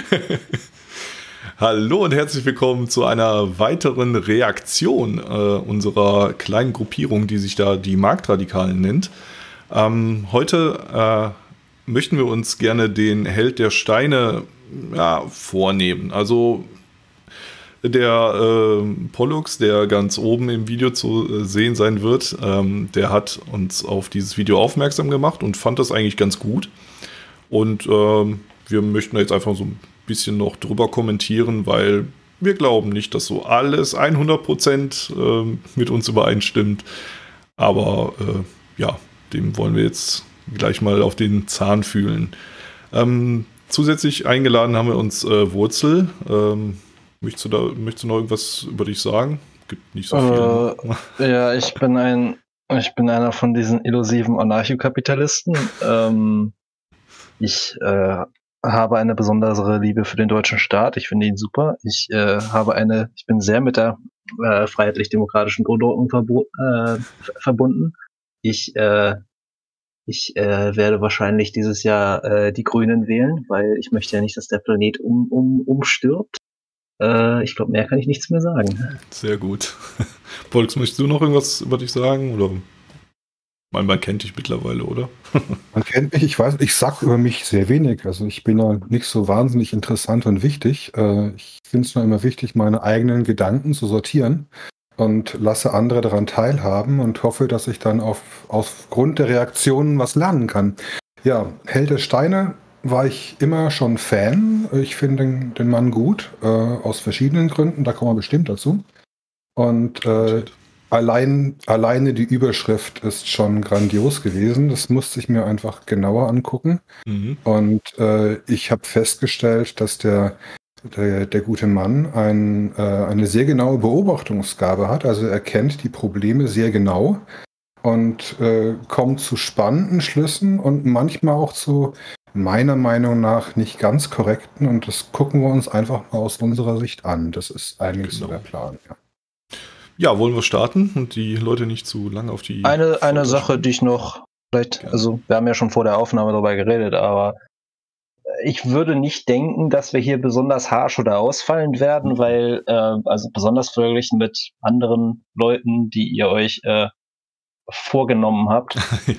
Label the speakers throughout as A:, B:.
A: Hallo und herzlich willkommen zu einer weiteren Reaktion unserer kleinen Gruppierung, die sich da die Marktradikalen nennt. Heute möchten wir uns gerne den Held der Steine vornehmen. Also der Pollux, der ganz oben im Video zu sehen sein wird, der hat uns auf dieses Video aufmerksam gemacht und fand das eigentlich ganz gut. Und wir möchten jetzt einfach so ein bisschen noch drüber kommentieren, weil wir glauben nicht, dass so alles 100% mit uns übereinstimmt. Aber dem wollen wir jetzt gleich mal auf den Zahn fühlen. Zusätzlich eingeladen haben wir uns Wurzel. Möchtest du noch irgendwas über dich sagen? Gibt nicht so viel.
B: Ja, ich bin einer von diesen illusiven Anarchokapitalisten. Ich habe eine besondere Liebe für den deutschen Staat. Ich finde ihn super. Ich bin sehr mit der freiheitlich-demokratischen Grundordnung verbunden. Ich werde wahrscheinlich dieses Jahr die Grünen wählen, weil ich möchte ja nicht, dass der Planet umstirbt. Ich glaube, mehr kann ich nichts mehr sagen.
A: Sehr gut. Pollux, möchtest du noch irgendwas über dich sagen? Oder? Man kennt dich mittlerweile, oder?
C: Man kennt mich, ich weiß, ich sag über mich sehr wenig. Also ich bin ja nicht so wahnsinnig interessant und wichtig. Ich finde es nur immer wichtig, meine eigenen Gedanken zu sortieren und lasse andere daran teilhaben und hoffe, dass ich dann aufgrund der Reaktionen was lernen kann. Ja, Held der Steine war ich immer schon Fan. Ich finde den Mann gut, aus verschiedenen Gründen, da kommen wir bestimmt dazu. Und alleine die Überschrift ist schon grandios gewesen. Das musste ich mir einfach genauer angucken. Mhm. Und ich habe festgestellt, dass der gute Mann eine sehr genaue Beobachtungsgabe hat. Also er kennt die Probleme sehr genau und kommt zu spannenden Schlüssen und manchmal auch zu meiner Meinung nach nicht ganz korrekten. Und das gucken wir uns einfach mal aus unserer Sicht an. Das ist eigentlich so der Plan, ja.
A: Ja, wollen wir starten und die Leute nicht zu lange auf die...
B: Eine Sache, die ich noch vielleicht, also wir haben ja schon vor der Aufnahme darüber geredet, aber ich würde nicht denken, dass wir hier besonders harsch oder ausfallend werden, weil, also besonders verglichen mit anderen Leuten, die ihr euch vorgenommen habt,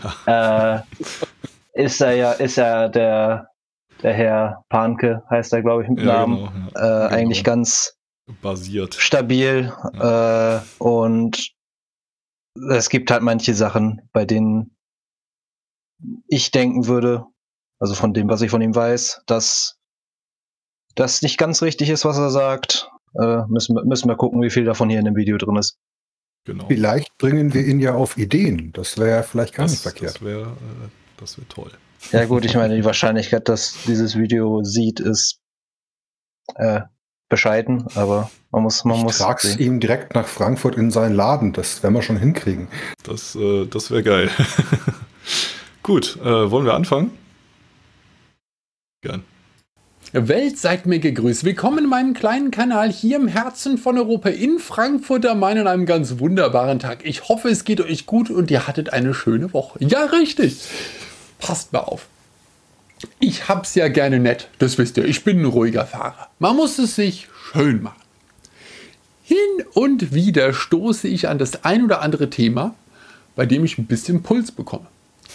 B: ist ja der Herr Pahnke, heißt er, glaube ich, mit Namen, genau. Eigentlich ganz
A: basiert.
B: Stabil. Ja. Und es gibt halt manche Sachen, bei denen ich denken würde, also von dem, was ich von ihm weiß, dass das nicht ganz richtig ist, was er sagt. Müssen wir gucken, wie viel davon hier in dem Video drin ist.
C: Genau. Vielleicht bringen wir ihn ja auf Ideen. Das wäre ja vielleicht gar nicht verkehrt.
A: Das wäre toll.
B: Ja gut, ich meine, die Wahrscheinlichkeit, dass dieses Video sieht, ist bescheiden, aber man muss.
C: Ich trag's ihm direkt nach Frankfurt in seinen Laden. Das werden wir schon hinkriegen.
A: Das wäre geil. Gut, wollen wir anfangen? Gern.
D: Welt, seid mir gegrüßt. Willkommen in meinem kleinen Kanal hier im Herzen von Europa in Frankfurt am Main an einem ganz wunderbaren Tag. Ich hoffe, es geht euch gut und ihr hattet eine schöne Woche. Ja, richtig. Passt mal auf. Ich hab's ja gerne nett, das wisst ihr. Ich bin ein ruhiger Fahrer. Man muss es sich schön machen. Hin und wieder stoße ich an das ein oder andere Thema, bei dem ich ein bisschen Puls bekomme.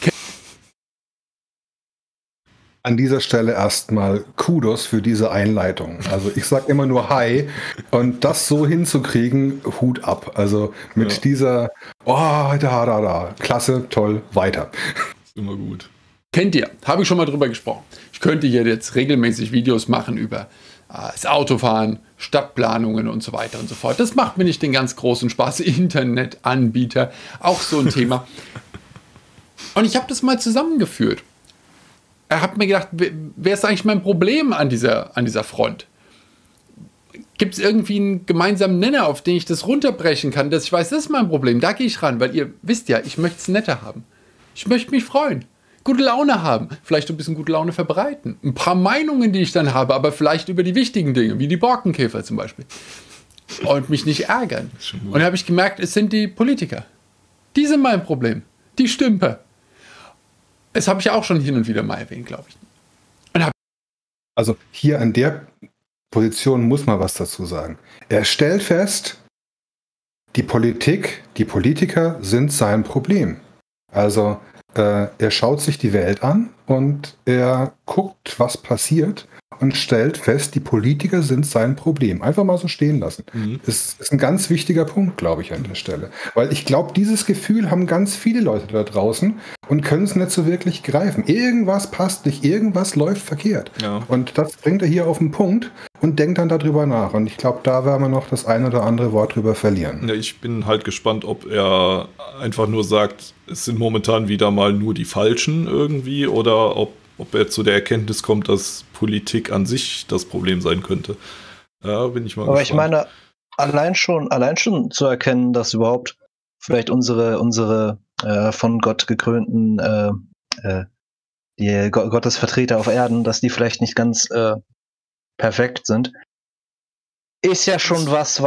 C: An dieser Stelle erstmal Kudos für diese Einleitung. Also ich sag immer nur Hi und das so hinzukriegen, Hut ab. Also mit dieser, klasse, toll, weiter.
A: Ist immer gut.
D: Kennt ihr, habe ich schon mal drüber gesprochen. Ich könnte hier jetzt regelmäßig Videos machen über das Autofahren, Stadtplanungen und so weiter und so fort. Das macht mir nicht den ganz großen Spaß. Internetanbieter, auch so ein Thema. Und ich habe das mal zusammengeführt. Er hat mir gedacht, wer ist eigentlich mein Problem an dieser Front? Gibt es irgendwie einen gemeinsamen Nenner, auf den ich das runterbrechen kann, dass ich weiß, das ist mein Problem, da gehe ich ran, weil ihr wisst ja, ich möchte es netter haben. Ich möchte mich freuen, gute Laune haben, vielleicht ein bisschen gute Laune verbreiten. Ein paar Meinungen, die ich dann habe, aber vielleicht über die wichtigen Dinge, wie die Borkenkäfer zum Beispiel. Und mich nicht ärgern. Und dann habe ich gemerkt, es sind die Politiker. Die sind mein Problem, die Stümper. Das habe ich auch schon hin und wieder mal erwähnt, glaube ich.
C: Also hier an der Position muss man was dazu sagen. Er stellt fest, die Politiker sind sein Problem. Also er schaut sich die Welt an und er guckt, was passiert und stellt fest, die Politiker sind sein Problem. Einfach mal so stehen lassen. Ist ein ganz wichtiger Punkt, glaube ich, an der Stelle. Weil ich glaube, dieses Gefühl haben ganz viele Leute da draußen und können es nicht so wirklich greifen. Irgendwas passt nicht, irgendwas läuft verkehrt.
A: Ja.
C: Und das bringt er hier auf den Punkt und denkt dann darüber nach. Und ich glaube, da werden wir noch das ein oder andere Wort drüber verlieren.
A: Ja, ich bin halt gespannt, ob er einfach nur sagt, es sind momentan wieder mal nur die Falschen irgendwie, oder ob er zu der Erkenntnis kommt, dass Politik an sich das Problem sein könnte. Ja, bin ich mal gespannt.
B: Aber ich meine, allein schon zu erkennen, dass überhaupt vielleicht unsere von Gott gekrönten die Gottes Vertreter auf Erden, dass die vielleicht nicht ganz perfekt sind, ist ja schon was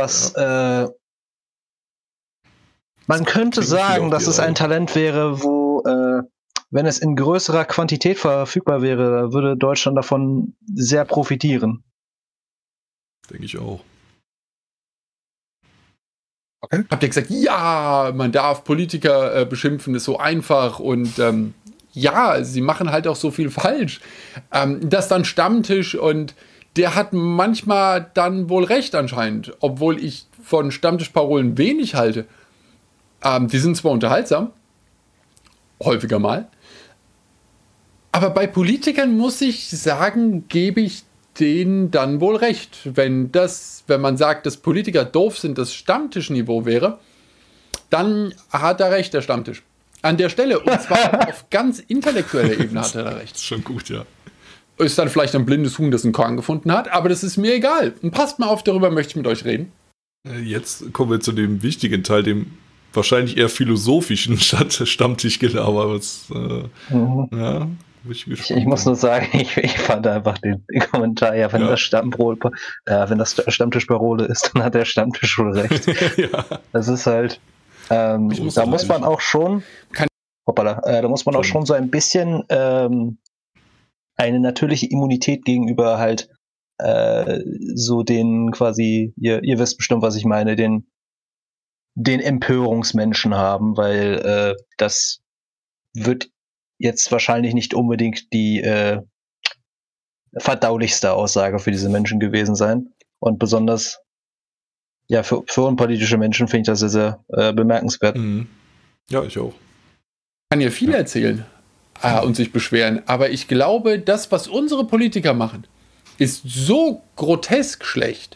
B: man könnte sagen, dass es ein Talent wäre, wo wenn es in größerer Quantität verfügbar wäre, würde Deutschland davon sehr profitieren.
A: Denke ich auch.
D: Okay. Habt ihr gesagt, ja, man darf Politiker beschimpfen, ist so einfach und ja, sie machen halt auch so viel falsch. Das dann Stammtisch und der hat manchmal dann wohl recht anscheinend, obwohl ich von Stammtischparolen wenig halte. Die sind zwar unterhaltsam, häufiger mal, aber bei Politikern muss ich sagen, gebe ich denen dann wohl recht. Wenn man sagt, dass Politiker doof sind, das Stammtischniveau wäre, dann hat er recht, der Stammtisch. An der Stelle, und zwar auf ganz intellektueller Ebene hat er da recht.
A: Das ist schon gut, ja.
D: Ist dann vielleicht ein blindes Huhn, das einen Korn gefunden hat, aber das ist mir egal. Und passt mal auf, darüber möchte ich mit euch reden.
A: Jetzt kommen wir zu dem wichtigen Teil, dem wahrscheinlich eher philosophischen Stammtischgelaber. Ja,
B: ich muss nur sagen, ich fand einfach den Kommentar, ja, wenn das Stammtischparole ist, dann hat der Stammtisch wohl recht.
A: Ja.
B: Das ist halt, da muss man auch schon, da muss man auch schon so ein bisschen eine natürliche Immunität gegenüber halt so den quasi, ihr wisst bestimmt, was ich meine, den Empörungsmenschen haben, weil das wird jetzt wahrscheinlich nicht unbedingt die verdaulichste Aussage für diese Menschen gewesen sein. Und besonders ja für unpolitische Menschen finde ich das sehr, sehr bemerkenswert.
A: Mhm. Ja, ich auch.
D: Ich kann ja viel erzählen und sich beschweren, aber ich glaube, das, was unsere Politiker machen, ist so grotesk schlecht.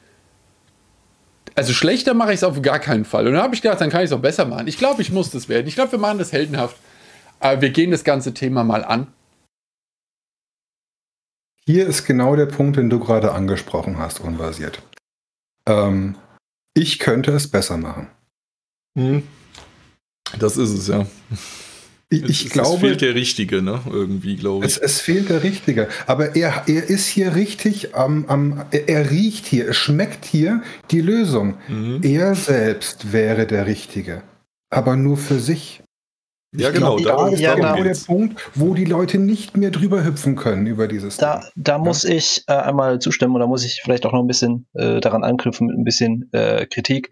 D: Also schlechter mache ich es auf gar keinen Fall. Und dann habe ich gedacht, dann kann ich es auch besser machen. Ich glaube, ich muss das werden. Ich glaube, wir machen das heldenhaft. Aber wir gehen das ganze Thema mal an.
C: Hier ist genau der Punkt, den du gerade angesprochen hast, unbasiert. Ich könnte es besser machen.
A: Das ist es, ja.
C: Ich glaube,
A: es fehlt der Richtige, ne? Irgendwie, glaube ich.
C: Es fehlt der Richtige. Aber er ist hier richtig er riecht hier, es schmeckt hier die Lösung. Er selbst wäre der Richtige. Aber nur für sich.
A: Ja, genau.
C: Da ist genau der Punkt, wo die Leute nicht mehr drüber hüpfen können über dieses Thema.
B: Da muss ich einmal zustimmen oder muss ich vielleicht auch noch ein bisschen daran anknüpfen mit ein bisschen Kritik.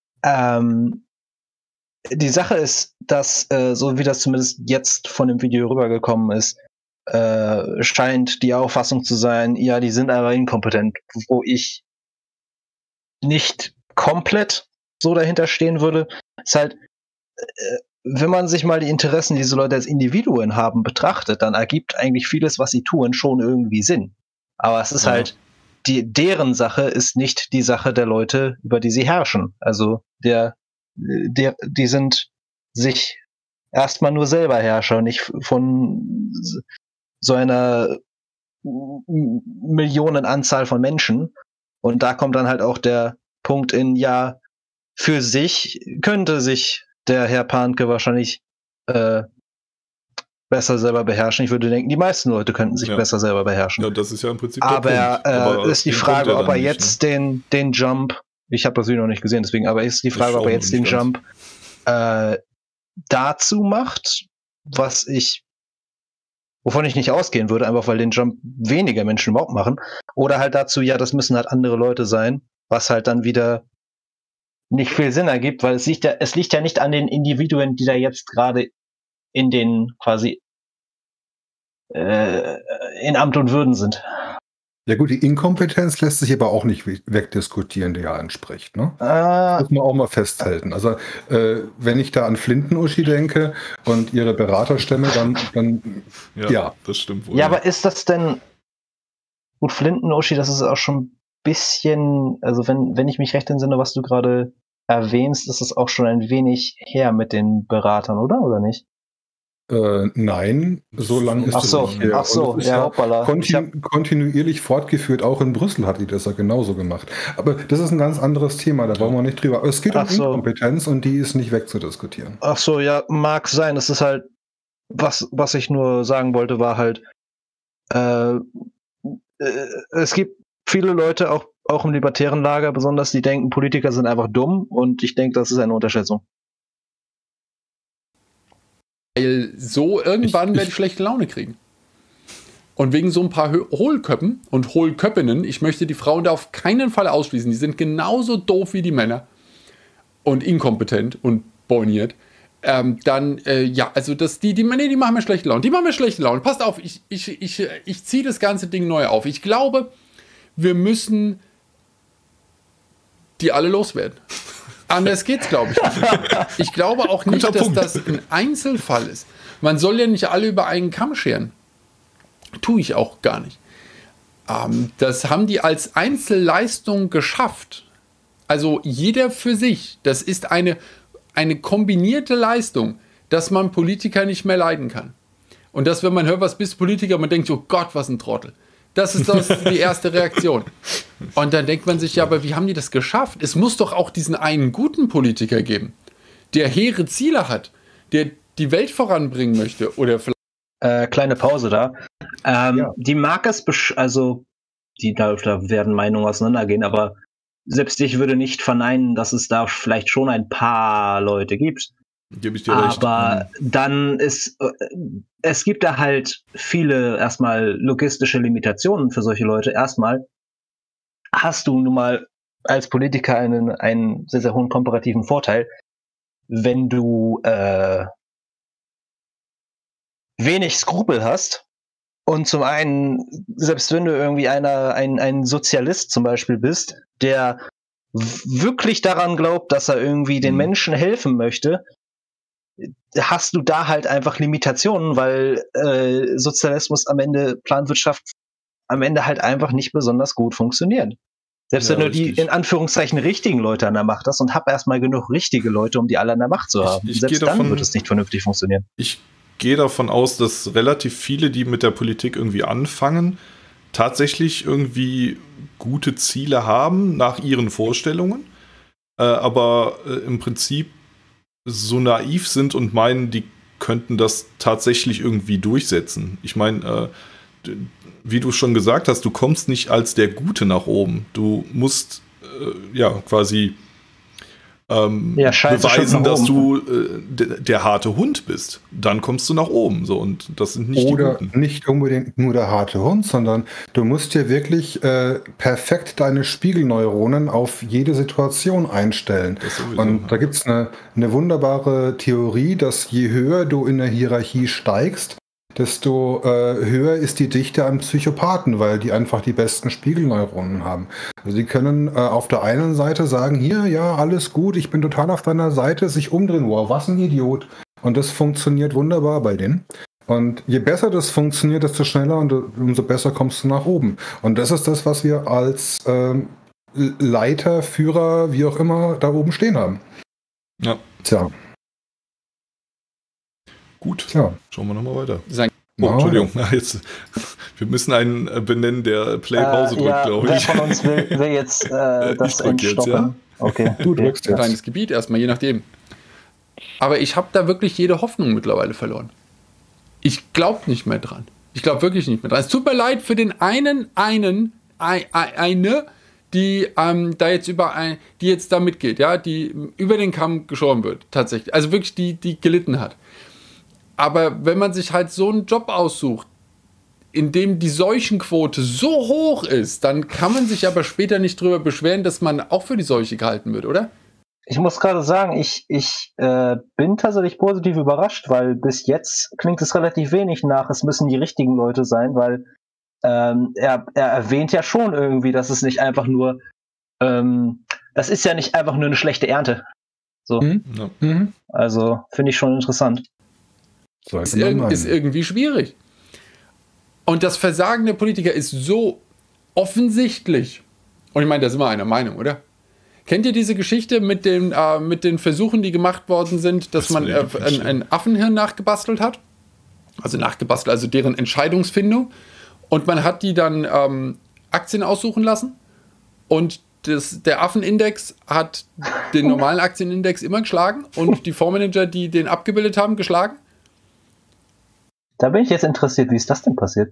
B: Die Sache ist, dass, so wie das zumindest jetzt von dem Video rübergekommen ist, scheint die Auffassung zu sein, ja, die sind aber inkompetent, wo ich nicht komplett so dahinter stehen würde. Ist halt, wenn man sich mal die Interessen, die diese Leute als Individuen haben, betrachtet, dann ergibt eigentlich vieles, was sie tun, schon irgendwie Sinn. Aber es ist halt, deren Sache ist nicht die Sache der Leute, über die sie herrschen. Also die sind sich erstmal nur selber Herrscher, nicht von so einer Millionenanzahl von Menschen. Und da kommt dann halt auch der Punkt in, ja, für sich könnte sich der Herr Pahnke wahrscheinlich besser selber beherrschen. Ich würde denken, die meisten Leute könnten sich besser selber beherrschen.
A: Ja, das ist ja im Prinzip
B: der Punkt. Aber ist die Frage, ob er
A: nicht,
B: jetzt den Jump, ich habe das Video noch nicht gesehen, deswegen, aber ist die Frage, ob er jetzt den Jump wovon ich nicht ausgehen würde, einfach weil den Jump weniger Menschen überhaupt machen. Oder halt dazu, ja, das müssen halt andere Leute sein, was halt dann wieder nicht viel Sinn ergibt, weil es liegt ja nicht an den Individuen, die da jetzt gerade in den quasi in Amt und Würden sind.
C: Ja gut, die Inkompetenz lässt sich aber auch nicht wegdiskutieren, die ja entspricht. Ne? Das muss man auch mal festhalten. Also wenn ich da an Flinten-Uschi denke und ihre Beraterstämme, dann ja.
A: Das stimmt wohl.
B: Ja, aber ist das denn gut, Flinten-Uschi, das ist auch schon ein bisschen, also wenn ich mich recht entsinne, was du gerade erwähnst, ist es auch schon ein wenig her mit den Beratern, oder nicht?
C: Nein, so lange ist es nicht her.
B: Ach so, ja, hoppala.
C: Kontinuierlich fortgeführt, auch in Brüssel hat die das ja genauso gemacht. Aber das ist ein ganz anderes Thema, da wollen wir nicht drüber. Aber es geht um Inkompetenz und die ist nicht wegzudiskutieren.
B: Ach so, ja, mag sein. Es ist halt, was ich nur sagen wollte, war halt, es gibt viele Leute, auch im libertären Lager besonders, die denken, Politiker sind einfach dumm, und ich denke, das ist eine Unterschätzung.
D: Weil so irgendwann werde ich schlechte Laune kriegen. Und wegen so ein paar Hohlköppen und Hohlköppinnen, ich möchte die Frauen da auf keinen Fall ausschließen, die sind genauso doof wie die Männer und inkompetent und borniert, also die machen mir schlechte Laune. Die machen mir schlechte Laune. Passt auf, ich ziehe das ganze Ding neu auf. Ich glaube, wir müssen die alle loswerden. Anders geht's, glaube ich, nicht. Ich glaube auch nicht, dass das ein Einzelfall ist. Man soll ja nicht alle über einen Kamm scheren. Tue ich auch gar nicht. Das haben die als Einzelleistung geschafft. Also jeder für sich. Das ist eine kombinierte Leistung, dass man Politiker nicht mehr leiden kann. Und dass, wenn man hört, was bist Politiker, man denkt, oh Gott, was ein Trottel. Das ist die erste Reaktion. Und dann denkt man sich, ja, aber wie haben die das geschafft? Es muss doch auch diesen einen guten Politiker geben, der hehre Ziele hat, der die Welt voranbringen möchte. Oder vielleicht
B: kleine Pause da. Die mag es, also da werden Meinungen auseinandergehen, aber selbst ich würde nicht verneinen, dass es da vielleicht schon ein paar Leute gibt.
A: Gebe ich dir recht.
B: Aber dann es gibt da halt viele erstmal logistische Limitationen für solche Leute. Erstmal hast du nun mal als Politiker einen sehr, sehr hohen komparativen Vorteil, wenn du wenig Skrupel hast. Und zum einen, selbst wenn du irgendwie ein Sozialist zum Beispiel bist, der wirklich daran glaubt, dass er irgendwie den Menschen helfen möchte, hast du da halt einfach Limitationen, weil Sozialismus am Ende, Planwirtschaft am Ende halt einfach nicht besonders gut funktioniert. Selbst wenn du die in Anführungszeichen richtigen Leute an der Macht hast, und hab erstmal genug richtige Leute, um die alle an der Macht zu haben. Selbst dann wird es nicht vernünftig funktionieren.
A: Ich gehe davon aus, dass relativ viele, die mit der Politik irgendwie anfangen, tatsächlich irgendwie gute Ziele haben nach ihren Vorstellungen, aber im Prinzip so naiv sind und meinen, die könnten das tatsächlich irgendwie durchsetzen. Ich meine, wie du schon gesagt hast, du kommst nicht als der Gute nach oben. Du musst quasi beweisen, dass du der harte Hund bist. Dann kommst du nach oben. So, und das sind nicht
C: oder
A: die Guten.
C: Nicht unbedingt nur der harte Hund, sondern du musst dir wirklich perfekt deine Spiegelneuronen auf jede Situation einstellen. Und da gibt es eine wunderbare Theorie, dass je höher du in der Hierarchie steigst, desto höher ist die Dichte an Psychopathen, weil die einfach die besten Spiegelneuronen haben. Also sie können auf der einen Seite sagen, hier, ja, alles gut, ich bin total auf deiner Seite, sich umdrehen, wow, was ein Idiot. Und das funktioniert wunderbar bei denen. Und je besser das funktioniert, desto schneller und umso besser kommst du nach oben. Und das ist das, was wir als Leiter, Führer, wie auch immer, da oben stehen haben.
A: Ja.
C: Tja.
A: Gut,
C: Tja.
A: Schauen wir nochmal weiter.
C: Entschuldigung.
A: Wir müssen einen benennen, der Play-Pause drückt, glaube ich.
B: Wer von uns will jetzt das entstoppen?
A: Ja?
B: Okay.
C: Du drückst jetzt.
D: Kleines Gebiet erstmal, je nachdem. Aber ich habe da wirklich jede Hoffnung mittlerweile verloren. Ich glaube nicht mehr dran. Ich glaube wirklich nicht mehr dran. Es tut mir leid für den eine, die die jetzt da mitgeht, ja, die über den Kamm geschoren wird, tatsächlich. Also wirklich, die gelitten hat. Aber wenn man sich halt so einen Job aussucht, in dem die Seuchenquote so hoch ist, dann kann man sich aber später nicht drüber beschweren, dass man auch für die Seuche gehalten wird, oder?
B: Ich muss gerade sagen, ich bin tatsächlich positiv überrascht, weil bis jetzt klingt es relativ wenig nach, es müssen die richtigen Leute sein, weil er erwähnt ja schon irgendwie, dass es nicht einfach nur, das ist ja nicht einfach nur eine schlechte Ernte. So. Also finde ich schon interessant.
D: Ist irgendwie schwierig. Und das Versagen der Politiker ist so offensichtlich. Und ich meine, da sind wir einer Meinung, oder? Kennt ihr diese Geschichte mit den Versuchen, die gemacht worden sind, dass man ein Affenhirn nachgebastelt hat? Also deren Entscheidungsfindung. Und man hat die dann Aktien aussuchen lassen. Und der Affenindex hat den normalen Aktienindex immer geschlagen und die Fondsmanager, die den abgebildet haben, geschlagen.
B: Da bin ich jetzt interessiert, wie ist das denn passiert?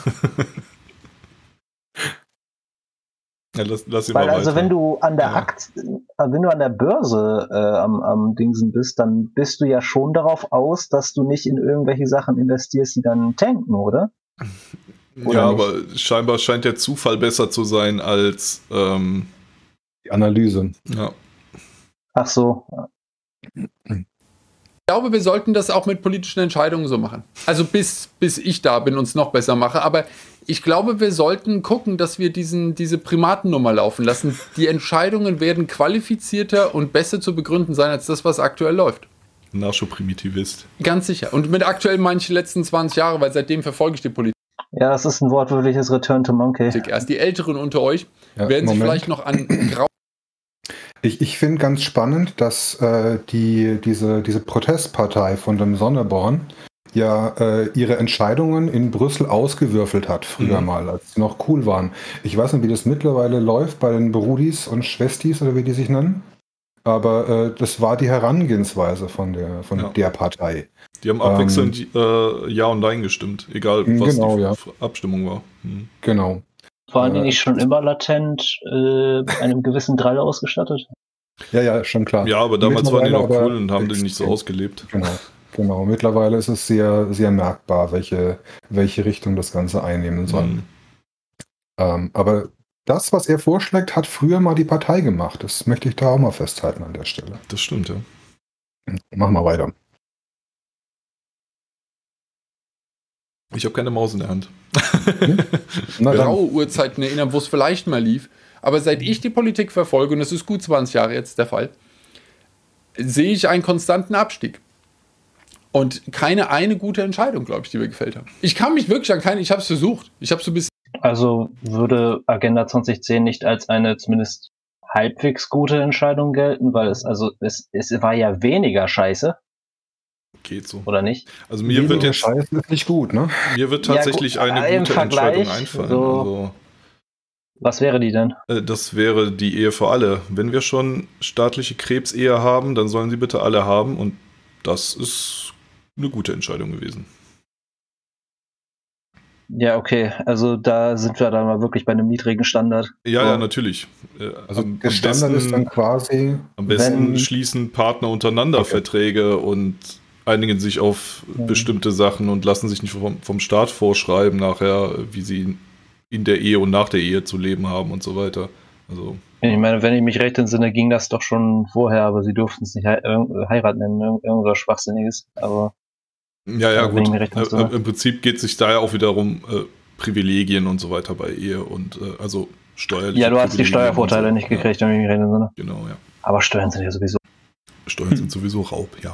A: Ja, lass ihn
B: Weil
A: mal
B: also
A: weiter.
B: wenn du an der wenn du an der Börse am Dingsen bist, dann bist du ja schon darauf aus, dass du nicht in irgendwelche Sachen investierst, die dann tanken, oder?
A: Ja, aber scheinbar scheint der Zufall besser zu sein als
C: die Analyse.
A: Ja.
B: Ach so.
D: Ich glaube, wir sollten das auch mit politischen Entscheidungen so machen. Also bis ich da bin und es noch besser mache. Aber ich glaube, wir sollten gucken, dass wir diese Primatennummer laufen lassen. Die Entscheidungen werden qualifizierter und besser zu begründen sein, als das, was aktuell läuft.
A: Nascho-Primitivist.
D: Ganz sicher. Und mit aktuell meine ich die letzten 20 Jahre, weil seitdem verfolge ich die Politik.
B: Ja, das ist ein wortwörtliches Return to Monkey.
D: Erst die Älteren unter euch werden sich vielleicht noch an Grau.
C: Ich finde ganz spannend, dass diese Protestpartei von dem Sonneborn ja ihre Entscheidungen in Brüssel ausgewürfelt hat, früher mal, als sie noch cool waren. Ich weiß nicht, wie das mittlerweile läuft bei den Brudis und Schwestis oder wie die sich nennen, aber das war die Herangehensweise von der Partei.
A: Die haben abwechselnd Ja und Nein gestimmt, egal was die Abstimmung war.
C: Genau.
B: Waren die nicht schon immer latent einem gewissen Drall ausgestattet?
C: Ja, schon klar.
A: Ja, aber damals waren die noch cool und haben den nicht so ausgelebt.
C: Genau. Mittlerweile ist es sehr, sehr merkbar, welche Richtung das Ganze einnehmen soll. Aber das, was er vorschlägt, hat früher mal die Partei gemacht. Das möchte ich da auch mal festhalten an der Stelle.
A: Das stimmt, ja.
C: Machen wir weiter.
A: Ich habe keine Maus in der Hand.
D: Graue Uhrzeiten erinnern, wo es vielleicht mal lief. Aber seit ich die Politik verfolge, und das ist gut 20 Jahre jetzt der Fall, sehe ich einen konstanten Abstieg. Und keine eine gute Entscheidung, glaube ich, die mir gefällt hat. Ich kann mich wirklich an keine, ich habe es versucht. Ich habe so ein bisschen.
B: Also würde Agenda 2010 nicht als eine zumindest halbwegs gute Entscheidung gelten, weil es war ja weniger scheiße.
A: Geht so.
B: Oder nicht?
A: Also mir wird jetzt
C: Scheiße ist nicht gut, ne?
A: Mir wird tatsächlich eine gute Entscheidung einfallen.
B: So, was wäre die denn?
A: Das wäre die Ehe für alle. Wenn wir schon staatliche Krebsehe haben, dann sollen sie bitte alle haben und das ist eine gute Entscheidung gewesen.
B: Ja, okay. Also da sind wir dann mal wirklich bei einem niedrigen Standard.
A: Ja, natürlich.
C: Also der Standard ist dann quasi...
A: Am besten schließen Partner untereinander Verträge und einigen sich auf bestimmte Sachen und lassen sich nicht vom Staat vorschreiben nachher, wie sie in der Ehe und nach der Ehe zu leben haben und so weiter. Also
B: ich meine, wenn ich mich recht entsinne, ging das doch schon vorher, aber sie durften es nicht Heirat nennen, irgendwas Schwachsinniges. Aber
A: ja, gut. Im Prinzip geht es sich da ja auch wieder um Privilegien und so weiter bei Ehe und also steuerliche.
B: Ja, du hast die Steuervorteile nicht gekriegt, wenn ich mich recht entsinne.
A: Genau, ja.
B: Aber Steuern sind ja sowieso.
A: Steuern sind sowieso Raub, ja.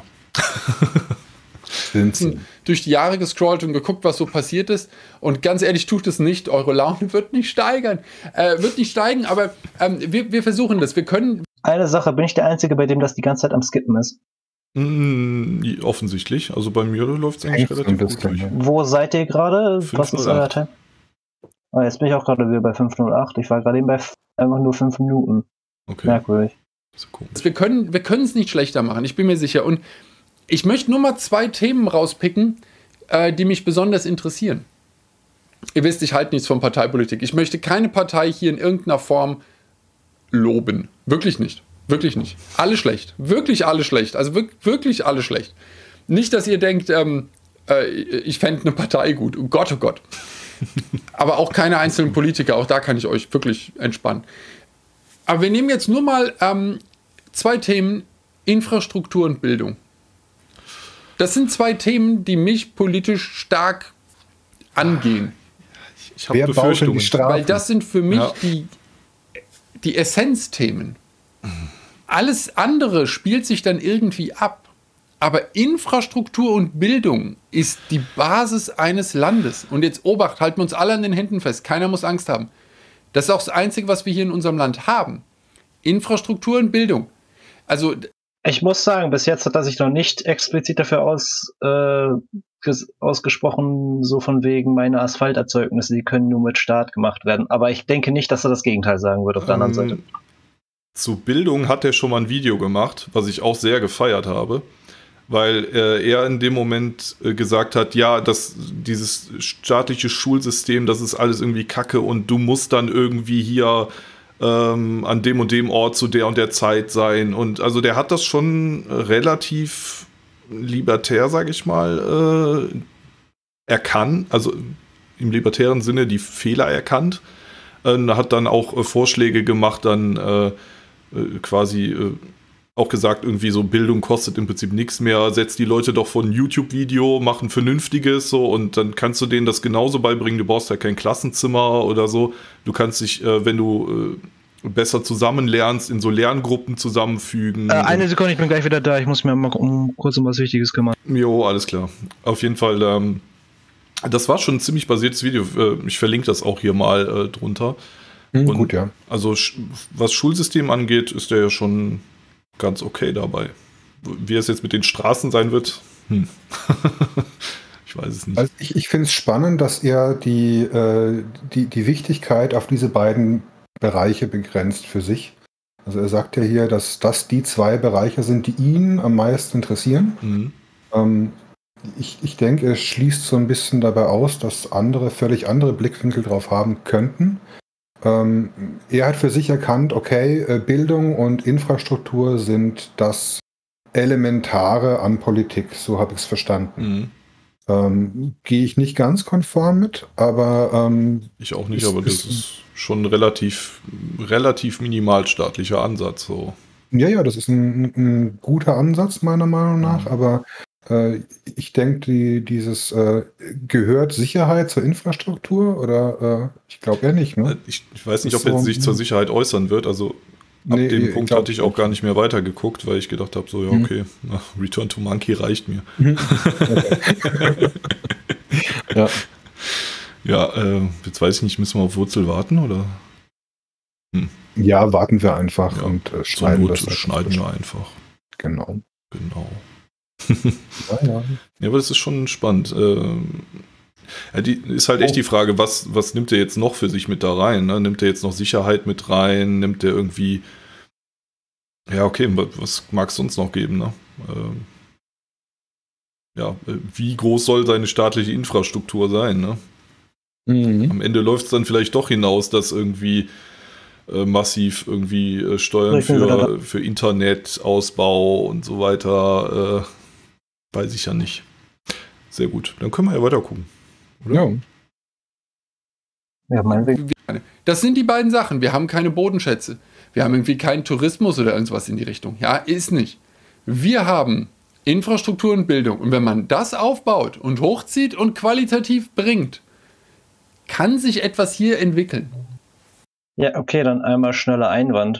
D: Durch die Jahre gescrollt und geguckt, was so passiert ist. Und ganz ehrlich, tut es nicht. Eure Laune wird nicht steigen. Aber wir versuchen das. Wir können.
B: Eine Sache, bin ich der Einzige, bei dem das die ganze Zeit am Skippen ist?
A: Offensichtlich. Also bei mir läuft es eigentlich relativ gut durch.
B: Wo seid ihr gerade? Was ist euer Time? Oh, jetzt bin ich auch gerade wieder bei 5:08. Ich war gerade eben bei einfach nur 5 Minuten.
A: Okay.
B: Merkwürdig.
D: Wir können es nicht schlechter machen, ich bin mir sicher. Und ich möchte nur mal 2 Themen rauspicken, die mich besonders interessieren. Ihr wisst, ich halte nichts von Parteipolitik. Ich möchte keine Partei hier in irgendeiner Form loben. Wirklich nicht. Wirklich nicht. Alle schlecht. Wirklich alle schlecht. Also wirklich alle schlecht. Nicht, dass ihr denkt, ich fände eine Partei gut. Oh Gott, oh Gott. Aber auch keine einzelnen Politiker, auch da kann ich euch wirklich entspannen. Aber wir nehmen jetzt nur mal 2 Themen, Infrastruktur und Bildung. Das sind 2 Themen, die mich politisch stark angehen.
A: Ich habe Befürchtungen.
D: Weil das sind für mich die Essenzthemen. Alles andere spielt sich dann irgendwie ab. Aber Infrastruktur und Bildung ist die Basis eines Landes. Und jetzt Obacht, halten wir uns alle an den Händen fest. Keiner muss Angst haben. Das ist auch das Einzige, was wir hier in unserem Land haben. Infrastruktur und Bildung. Also
B: ich muss sagen, bis jetzt hat er sich noch nicht explizit dafür ausgesprochen, so von wegen meine Asphalterzeugnisse, die können nur mit Staat gemacht werden. Aber ich denke nicht, dass er das Gegenteil sagen wird auf der anderen Seite.
A: Zu Bildung hat er schon mal ein Video gemacht, was ich auch sehr gefeiert habe, weil er in dem Moment gesagt hat, ja, dieses staatliche Schulsystem, das ist alles irgendwie Kacke und du musst dann irgendwie hier an dem und dem Ort zu der und der Zeit sein. Und also der hat das schon relativ libertär, sage ich mal, erkannt, also im libertären Sinne die Fehler erkannt. Hat dann auch Vorschläge gemacht, dann quasi auch gesagt, irgendwie so Bildung kostet im Prinzip nichts mehr, setzt die Leute doch vor ein YouTube-Video, mach ein vernünftiges so und dann kannst du denen das genauso beibringen, du brauchst ja kein Klassenzimmer oder so, du kannst dich, wenn du besser zusammen lernst, in so Lerngruppen zusammenfügen.
B: Eine Sekunde, ich bin gleich wieder da, ich muss mir mal kurz um was Wichtiges kümmern.
A: Jo, alles klar. Auf jeden Fall, das war schon ein ziemlich basiertes Video, ich verlinke das auch hier mal drunter. Und
C: gut, ja.
A: Also was Schulsystem angeht, ist der ja schon ganz okay dabei. Wie es jetzt mit den Straßen sein wird, ich weiß es nicht.
C: Also ich finde es spannend, dass er die Wichtigkeit auf diese beiden Bereiche begrenzt für sich. Also er sagt ja hier, dass das die 2 Bereiche sind, die ihn am meisten interessieren. Ich denke, er schließt so ein bisschen dabei aus, dass andere völlig andere Blickwinkel drauf haben könnten. Er hat für sich erkannt, okay, Bildung und Infrastruktur sind das Elementare an Politik, so habe ich es verstanden. Gehe ich nicht ganz konform mit, aber
A: ich auch nicht, aber das ist schon ein relativ minimalstaatlicher Ansatz. So.
C: Ja, das ist ein guter Ansatz meiner Meinung nach, aber ich denke, dieses gehört Sicherheit zur Infrastruktur oder ich glaube eher nicht. Ne?
A: Ich weiß nicht, ob er sich zur Sicherheit äußern wird. Also ab dem Punkt hatte ich auch gar nicht mehr weitergeguckt, weil ich gedacht habe, so ja okay, Return to Monkey reicht mir. Jetzt weiß ich nicht, müssen wir auf Wurzel warten oder?
C: Ja, warten wir einfach und schneiden das.
A: Schneiden wir einfach.
C: Genau.
A: Ja, aber das ist schon spannend. Ist halt echt die Frage, was nimmt er jetzt noch für sich mit da rein? Ne? Nimmt er jetzt noch Sicherheit mit rein? Nimmt er irgendwie... Ja, okay, was mag es sonst noch geben? Ne? Wie groß soll seine staatliche Infrastruktur sein? Ne? Am Ende läuft es dann vielleicht doch hinaus, dass irgendwie massiv irgendwie Steuern für Internetausbau und so weiter... weiß ich ja nicht. Sehr gut. Dann können wir ja weiter gucken. Oder?
B: Ja, meinetwegen.
D: Das sind die beiden Sachen. Wir haben keine Bodenschätze. Wir haben irgendwie keinen Tourismus oder irgendwas in die Richtung. Ja, ist nicht. Wir haben Infrastruktur und Bildung. Und wenn man das aufbaut und hochzieht und qualitativ bringt, kann sich etwas hier entwickeln.
B: Ja, okay, dann einmal schneller Einwand.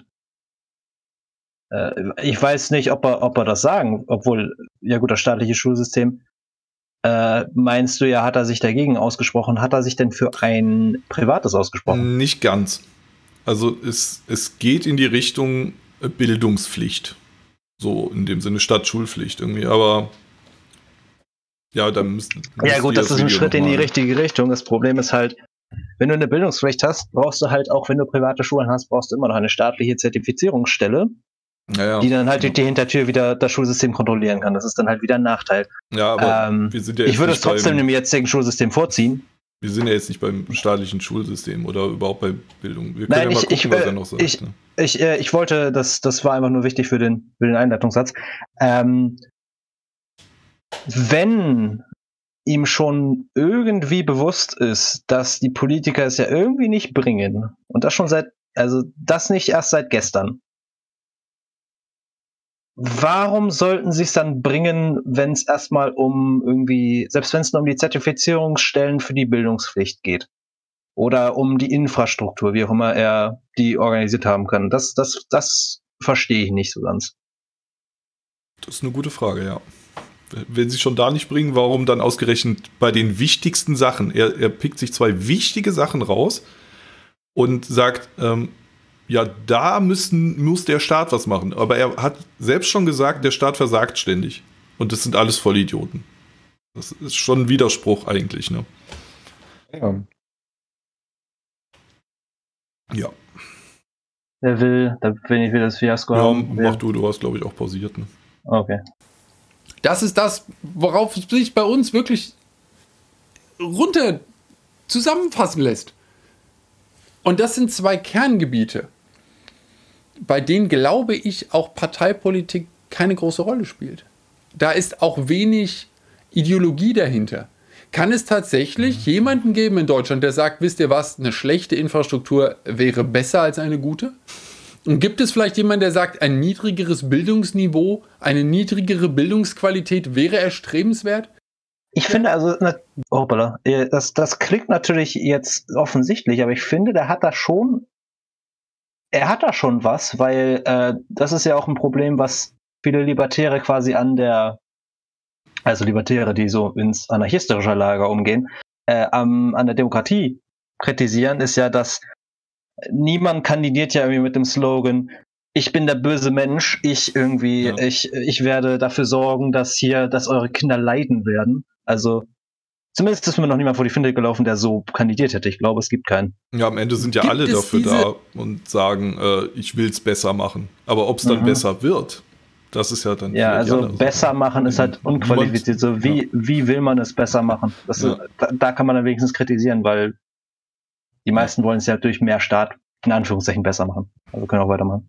B: Ich weiß nicht, ob er das sagen, obwohl, ja gut, das staatliche Schulsystem, meinst du ja, hat er sich dagegen ausgesprochen. Hat er sich denn für ein privates ausgesprochen?
A: Nicht ganz. Also es geht in die Richtung Bildungspflicht. So in dem Sinne statt Schulpflicht irgendwie, aber ja, dann müssen
B: ja gut, das ist ein Schritt in die richtige Richtung. Das Problem ist halt, wenn du eine Bildungspflicht hast, brauchst du halt auch, wenn du private Schulen hast, brauchst du immer noch eine staatliche Zertifizierungsstelle, die dann halt durch die Hintertür wieder das Schulsystem kontrollieren kann. Das ist dann halt wieder ein Nachteil.
A: Ja, aber wir sind ja jetzt
B: ich würde es trotzdem dem jetzigen Schulsystem vorziehen.
A: Wir sind ja jetzt nicht beim staatlichen Schulsystem oder überhaupt bei Bildung. Wir können ja mal gucken, was er noch sagt.
B: Ich wollte, das war einfach nur wichtig für den Einleitungssatz. Wenn ihm schon irgendwie bewusst ist, dass die Politiker es ja irgendwie nicht bringen. Und das schon das nicht erst seit gestern. Warum sollten sie es dann bringen, wenn es erstmal selbst wenn es nur um die Zertifizierungsstellen für die Bildungspflicht geht? Oder um die Infrastruktur, wie auch immer er die organisiert haben kann. Das verstehe ich nicht so ganz.
A: Das ist eine gute Frage, ja. Wenn sie schon da nicht bringen, warum dann ausgerechnet bei den wichtigsten Sachen? Er pickt sich 2 wichtige Sachen raus und sagt, ja, da muss der Staat was machen. Aber er hat selbst schon gesagt, der Staat versagt ständig. Und das sind alles Vollidioten. Das ist schon ein Widerspruch eigentlich, ne?
C: Ja.
A: Ja.
B: Wenn ich will das Fiasko haben.
A: Mach du hast, glaube ich, auch pausiert, ne?
B: Okay.
D: Das ist das, worauf es sich bei uns wirklich runter zusammenfassen lässt. Und das sind 2 Kerngebiete, bei denen, glaube ich, auch Parteipolitik keine große Rolle spielt. Da ist auch wenig Ideologie dahinter. Kann es tatsächlich jemanden geben in Deutschland, der sagt, wisst ihr was, eine schlechte Infrastruktur wäre besser als eine gute? Und gibt es vielleicht jemanden, der sagt, ein niedrigeres Bildungsniveau, eine niedrigere Bildungsqualität wäre erstrebenswert?
B: Ich finde hoppala, das klingt natürlich jetzt offensichtlich, aber ich finde, er hat da schon was, weil das ist ja auch ein Problem, was viele Libertäre quasi also Libertäre, die so ins anarchistische Lager umgehen, an der Demokratie kritisieren, ist ja, dass niemand kandidiert ja irgendwie mit dem Slogan, ich bin der böse Mensch, ich werde dafür sorgen, dass eure Kinder leiden werden. Also zumindest ist mir noch niemand vor die Flinte gelaufen, der so kandidiert hätte. Ich glaube, es gibt keinen.
A: Ja, am Ende sind ja alle dafür da und sagen, ich will es besser machen. Aber ob es dann besser wird, das ist ja dann...
B: Ja, also besser machen ist halt unqualifiziert. So, wie will man es besser machen? Da kann man dann wenigstens kritisieren, weil die meisten wollen es ja durch mehr Staat in Anführungszeichen besser machen. Also können auch weitermachen.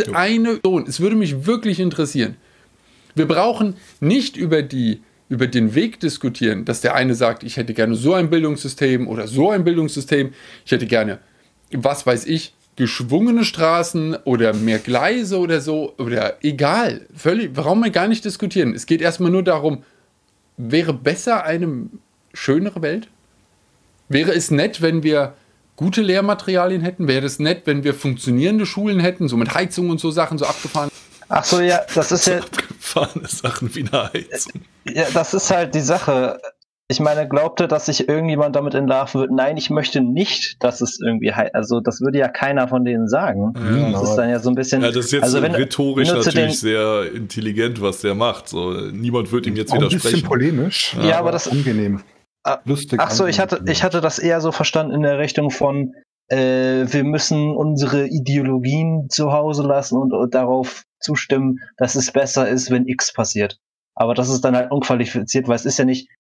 D: Es würde mich wirklich interessieren. Wir brauchen nicht über den Weg diskutieren, dass der eine sagt, ich hätte gerne so ein Bildungssystem oder so ein Bildungssystem. Ich hätte gerne, was weiß ich, geschwungene Straßen oder mehr Gleise oder so. Oder egal. Völlig, warum wir gar nicht diskutieren? Es geht erstmal nur darum, wäre besser eine schönere Welt? Wäre es nett, wenn wir gute Lehrmaterialien hätten? Wäre es nett, wenn wir funktionierende Schulen hätten, so mit Heizung und so Sachen, so abgefahren?
B: Ach so, ja, das ist ja...
A: Abgefahrene Sachen wie eine Heizung.
B: Ja, das ist halt die Sache. Ich meine, glaubte, dass sich irgendjemand damit entlarven wird? Nein, ich möchte nicht, dass es irgendwie... Also das würde ja keiner von denen sagen.
A: Ja,
B: das ist dann ja so ein bisschen...
A: Ja, das ist jetzt rhetorisch natürlich sehr intelligent, was der macht. So, niemand wird ihm jetzt widersprechen.
C: Ein bisschen polemisch,
B: ja, aber das
C: angenehm. Lustig.
B: Ach so, ich hatte das eher so verstanden in der Richtung von, wir müssen unsere Ideologien zu Hause lassen und darauf zustimmen, dass es besser ist, wenn X passiert. Aber das ist dann halt unqualifiziert, weil es ist ja nicht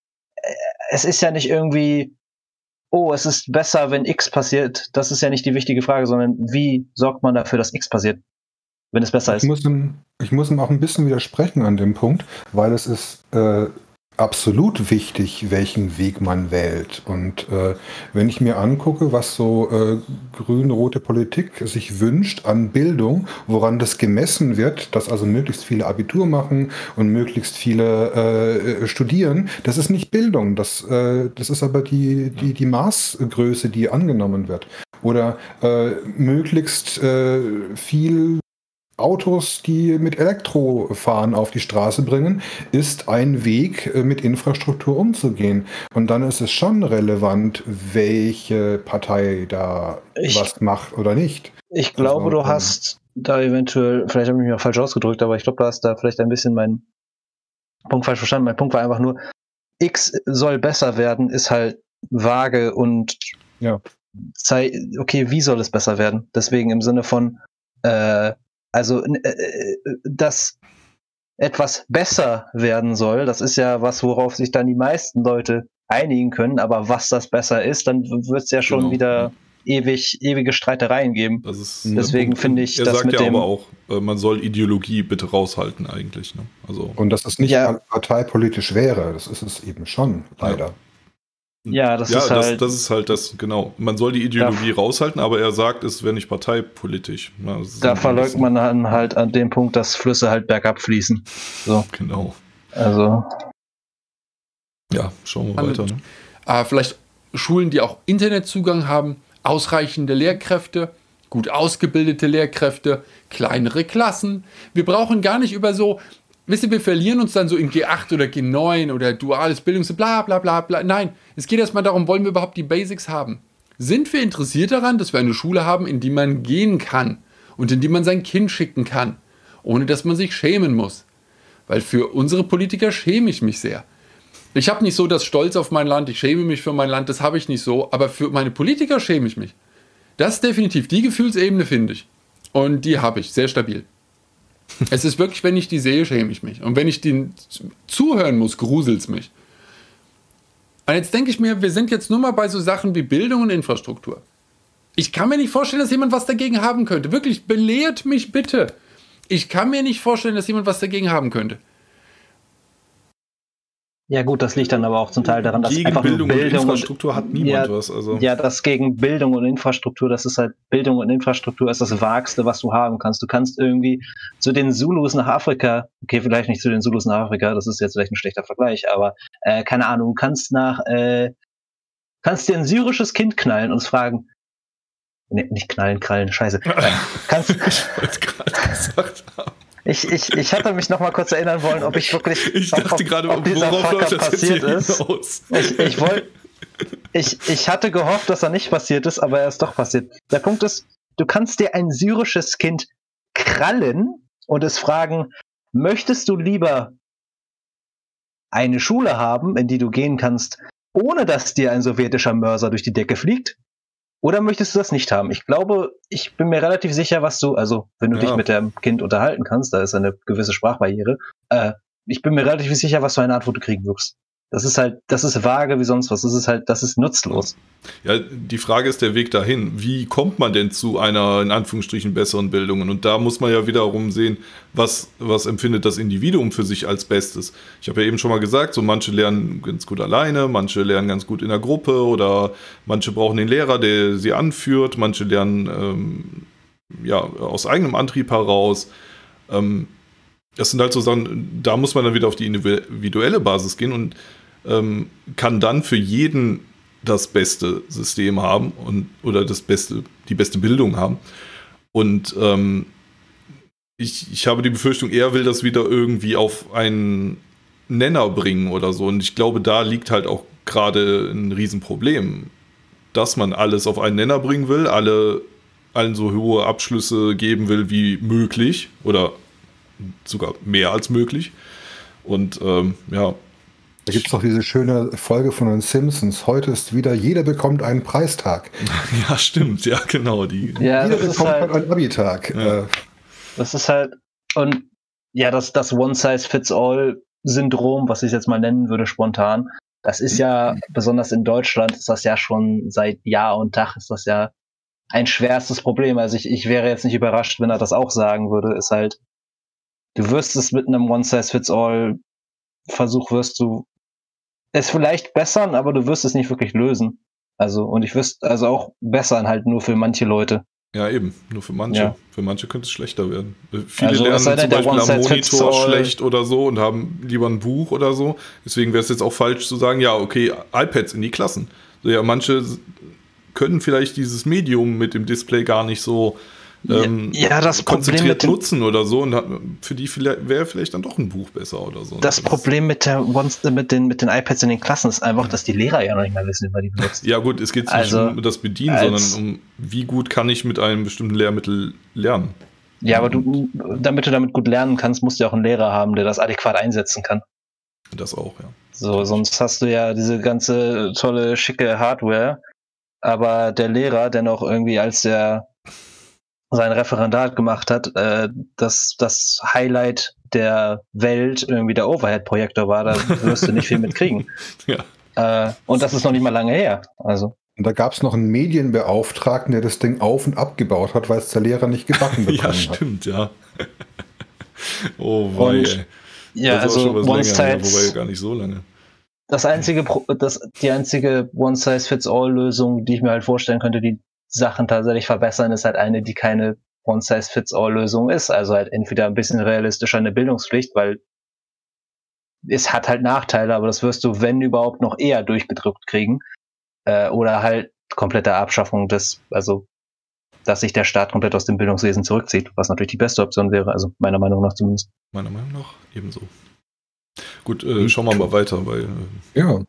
B: irgendwie, oh, es ist besser, wenn X passiert. Das ist ja nicht die wichtige Frage, sondern wie sorgt man dafür, dass X passiert, wenn es besser ist?
C: Ich muss ihm auch ein bisschen widersprechen an dem Punkt, weil es ist absolut wichtig, welchen Weg man wählt. Und wenn ich mir angucke, was so grün-rote Politik sich wünscht an Bildung, woran das gemessen wird, dass also möglichst viele Abitur machen und möglichst viele studieren, das ist nicht Bildung. Das ist aber die Maßgröße, die angenommen wird. Oder möglichst viel Autos, die mit Elektro fahren, auf die Straße bringen, ist ein Weg, mit Infrastruktur umzugehen. Und dann ist es schon relevant, welche Partei da was macht oder nicht.
B: Ich glaube, du hast da eventuell, vielleicht habe ich mich auch falsch ausgedrückt, aber ich glaube, du hast da vielleicht ein bisschen meinen Punkt falsch verstanden. Mein Punkt war einfach nur, X soll besser werden, ist halt vage und okay, wie soll es besser werden? Deswegen im Sinne von dass etwas besser werden soll, das ist ja was, worauf sich dann die meisten Leute einigen können, aber was das besser ist, dann wird es ja schon wieder ewige Streitereien geben. Deswegen finde ich,
A: das mit dem... aber auch, man soll Ideologie bitte raushalten eigentlich. Ne? Also
C: und dass es nicht parteipolitisch wäre, das ist es eben schon, leider.
B: Ja, das ist
A: halt das, genau. Man soll die Ideologie raushalten, aber er sagt, es wäre nicht parteipolitisch.
B: Da verleugnet man dann halt an dem Punkt, dass Flüsse halt bergab fließen. So.
A: Genau.
B: Also.
A: Ja, schauen wir weiter. Ne?
D: Vielleicht Schulen, die auch Internetzugang haben, ausreichende Lehrkräfte, gut ausgebildete Lehrkräfte, kleinere Klassen. Wir brauchen gar nicht über so, wisst ihr, wir verlieren uns dann so in G8 oder G9 oder duales Bildungs... bla bla bla bla. Nein, es geht erstmal darum, wollen wir überhaupt die Basics haben? Sind wir interessiert daran, dass wir eine Schule haben, in die man gehen kann und in die man sein Kind schicken kann, ohne dass man sich schämen muss? Weil für unsere Politiker schäme ich mich sehr. Ich habe nicht so das Stolz auf mein Land, ich schäme mich für mein Land, das habe ich nicht so, aber für meine Politiker schäme ich mich. Das ist definitiv, die Gefühlsebene finde ich. Und die habe ich, sehr stabil. Es ist wirklich, wenn ich die sehe, schäme ich mich. Und wenn ich denen zuhören muss, gruselt es mich. Und jetzt denke ich mir, wir sind jetzt nur mal bei so Sachen wie Bildung und Infrastruktur. Ich kann mir nicht vorstellen, dass jemand was dagegen haben könnte. Wirklich, belehrt mich bitte. Ich kann mir nicht vorstellen, dass jemand was dagegen haben könnte.
B: Ja gut, das liegt dann aber auch zum Teil daran, dass
A: gegen
B: einfach
A: Bildung und Infrastruktur hat niemand was. Also.
B: Ja, das gegen Bildung und Infrastruktur, das ist halt, Bildung und Infrastruktur ist das Vagste, was du haben kannst. Du kannst irgendwie zu den Zulus nach Afrika, okay, vielleicht nicht zu den Zulus nach Afrika, das ist jetzt vielleicht ein schlechter Vergleich, aber keine Ahnung, du kannst dir ein syrisches Kind knallen und es fragen, nee, nicht knallen, krallen, scheiße. Kannst ich wollte gerade gesagt haben. Ich hatte mich noch mal kurz erinnern wollen, ob ich wirklich.
A: Ich dachte gerade, worauf läuft das passiert ist.
B: Ich hatte gehofft, dass er nicht passiert ist, aber er ist doch passiert. Der Punkt ist, du kannst dir ein syrisches Kind krallen und es fragen, möchtest du lieber eine Schule haben, in die du gehen kannst, ohne dass dir ein sowjetischer Mörser durch die Decke fliegt? Oder möchtest du das nicht haben? Ich glaube, ich bin mir relativ sicher, wenn du dich mit dem Kind unterhalten kannst, da ist eine gewisse Sprachbarriere, ich bin mir relativ sicher, was für eine Antwort du kriegen wirst. Das ist vage wie sonst was. Das ist nutzlos.
A: Ja, die Frage ist der Weg dahin. Wie kommt man denn zu einer, in Anführungsstrichen, besseren Bildung? Und da muss man ja wiederum sehen, was empfindet das Individuum für sich als Bestes. Ich habe ja eben schon mal gesagt, so manche lernen ganz gut alleine, manche lernen ganz gut in der Gruppe oder manche brauchen den Lehrer, der sie anführt, manche lernen aus eigenem Antrieb heraus. Das sind halt so Sachen, da muss man dann wieder auf die individuelle Basis gehen und kann dann für jeden das beste System haben oder die beste Bildung haben. Und ich habe die Befürchtung, er will das wieder irgendwie auf einen Nenner bringen oder so. Und ich glaube, da liegt halt auch gerade ein Riesenproblem, dass man alles auf einen Nenner bringen will, allen so hohe Abschlüsse geben will wie möglich oder sogar mehr als möglich. Und
C: Da gibt es doch diese schöne Folge von den Simpsons. Heute ist wieder, jeder bekommt einen Preistag.
A: Ja, stimmt. Ja, genau.
C: Jeder bekommt einen Abi-Tag.
A: Ja.
B: Das ist halt, und ja, das One-Size-Fits-All-Syndrom, was ich jetzt mal nennen würde spontan, das ist ja, besonders in Deutschland, ist das ja schon seit Jahr und Tag, ist das ja ein schwerstes Problem. Also ich wäre jetzt nicht überrascht, wenn er das auch sagen würde, ist halt, du wirst es mit einem One-Size-Fits-All-Versuch wirst du es vielleicht bessern, aber du wirst es nicht wirklich lösen. Also, und ich wüsste auch bessern halt nur für manche Leute.
A: Ja, eben, nur für manche. Ja. Für manche könnte es schlechter werden. Viele
B: also,
A: lernen zum Beispiel am Monitor schlecht oder so und haben lieber ein Buch oder so. Deswegen wäre es jetzt auch falsch zu sagen, ja, okay, iPads in die Klassen. So, ja, manche können vielleicht dieses Medium mit dem Display gar nicht so
B: das
A: konzentriert nutzen oder so und für die wäre vielleicht dann doch ein Buch besser oder so.
B: Das Problem mit den iPads in den Klassen ist einfach, dass die Lehrer ja noch nicht mehr wissen, wie man die benutzt.
A: Ja gut, es geht nicht um das Bedienen, sondern um wie gut kann ich mit einem bestimmten Lehrmittel lernen.
B: Ja, aber damit du damit gut lernen kannst, musst du ja auch einen Lehrer haben, der das adäquat einsetzen kann.
A: Das auch, ja.
B: So, sonst hast du ja diese ganze tolle, schicke Hardware, aber der Lehrer, der noch irgendwie als der sein Referendat gemacht hat, das Highlight der Welt irgendwie der Overhead-Projektor war, da wirst du nicht viel mitkriegen.
A: Ja.
B: Und das ist noch nicht mal lange her. Also.
C: Und da gab es noch einen Medienbeauftragten, der das Ding auf- und abgebaut hat, weil es der Lehrer nicht gebacken bekommen
A: Ja,
C: hat.
A: stimmt, ja. Oh, wei, ey.
B: Ja,
A: Das ist auch
B: also
A: schon was länger her,
B: One-Size,
A: wobei gar nicht so lange.
B: die einzige One-Size-Fits-All-Lösung, die ich mir halt vorstellen könnte, die Sachen tatsächlich verbessern, ist halt eine, die keine One-Size-Fits-All-Lösung ist. Also halt entweder ein bisschen realistischer eine Bildungspflicht, weil es hat halt Nachteile, aber das wirst du, wenn überhaupt, noch eher durchgedrückt kriegen. Oder halt komplette Abschaffung also dass sich der Staat komplett aus dem Bildungswesen zurückzieht, was natürlich die beste Option wäre, also meiner Meinung nach zumindest.
A: Meiner Meinung nach ebenso. Gut, schauen wir mal weiter, weil.
C: Ja.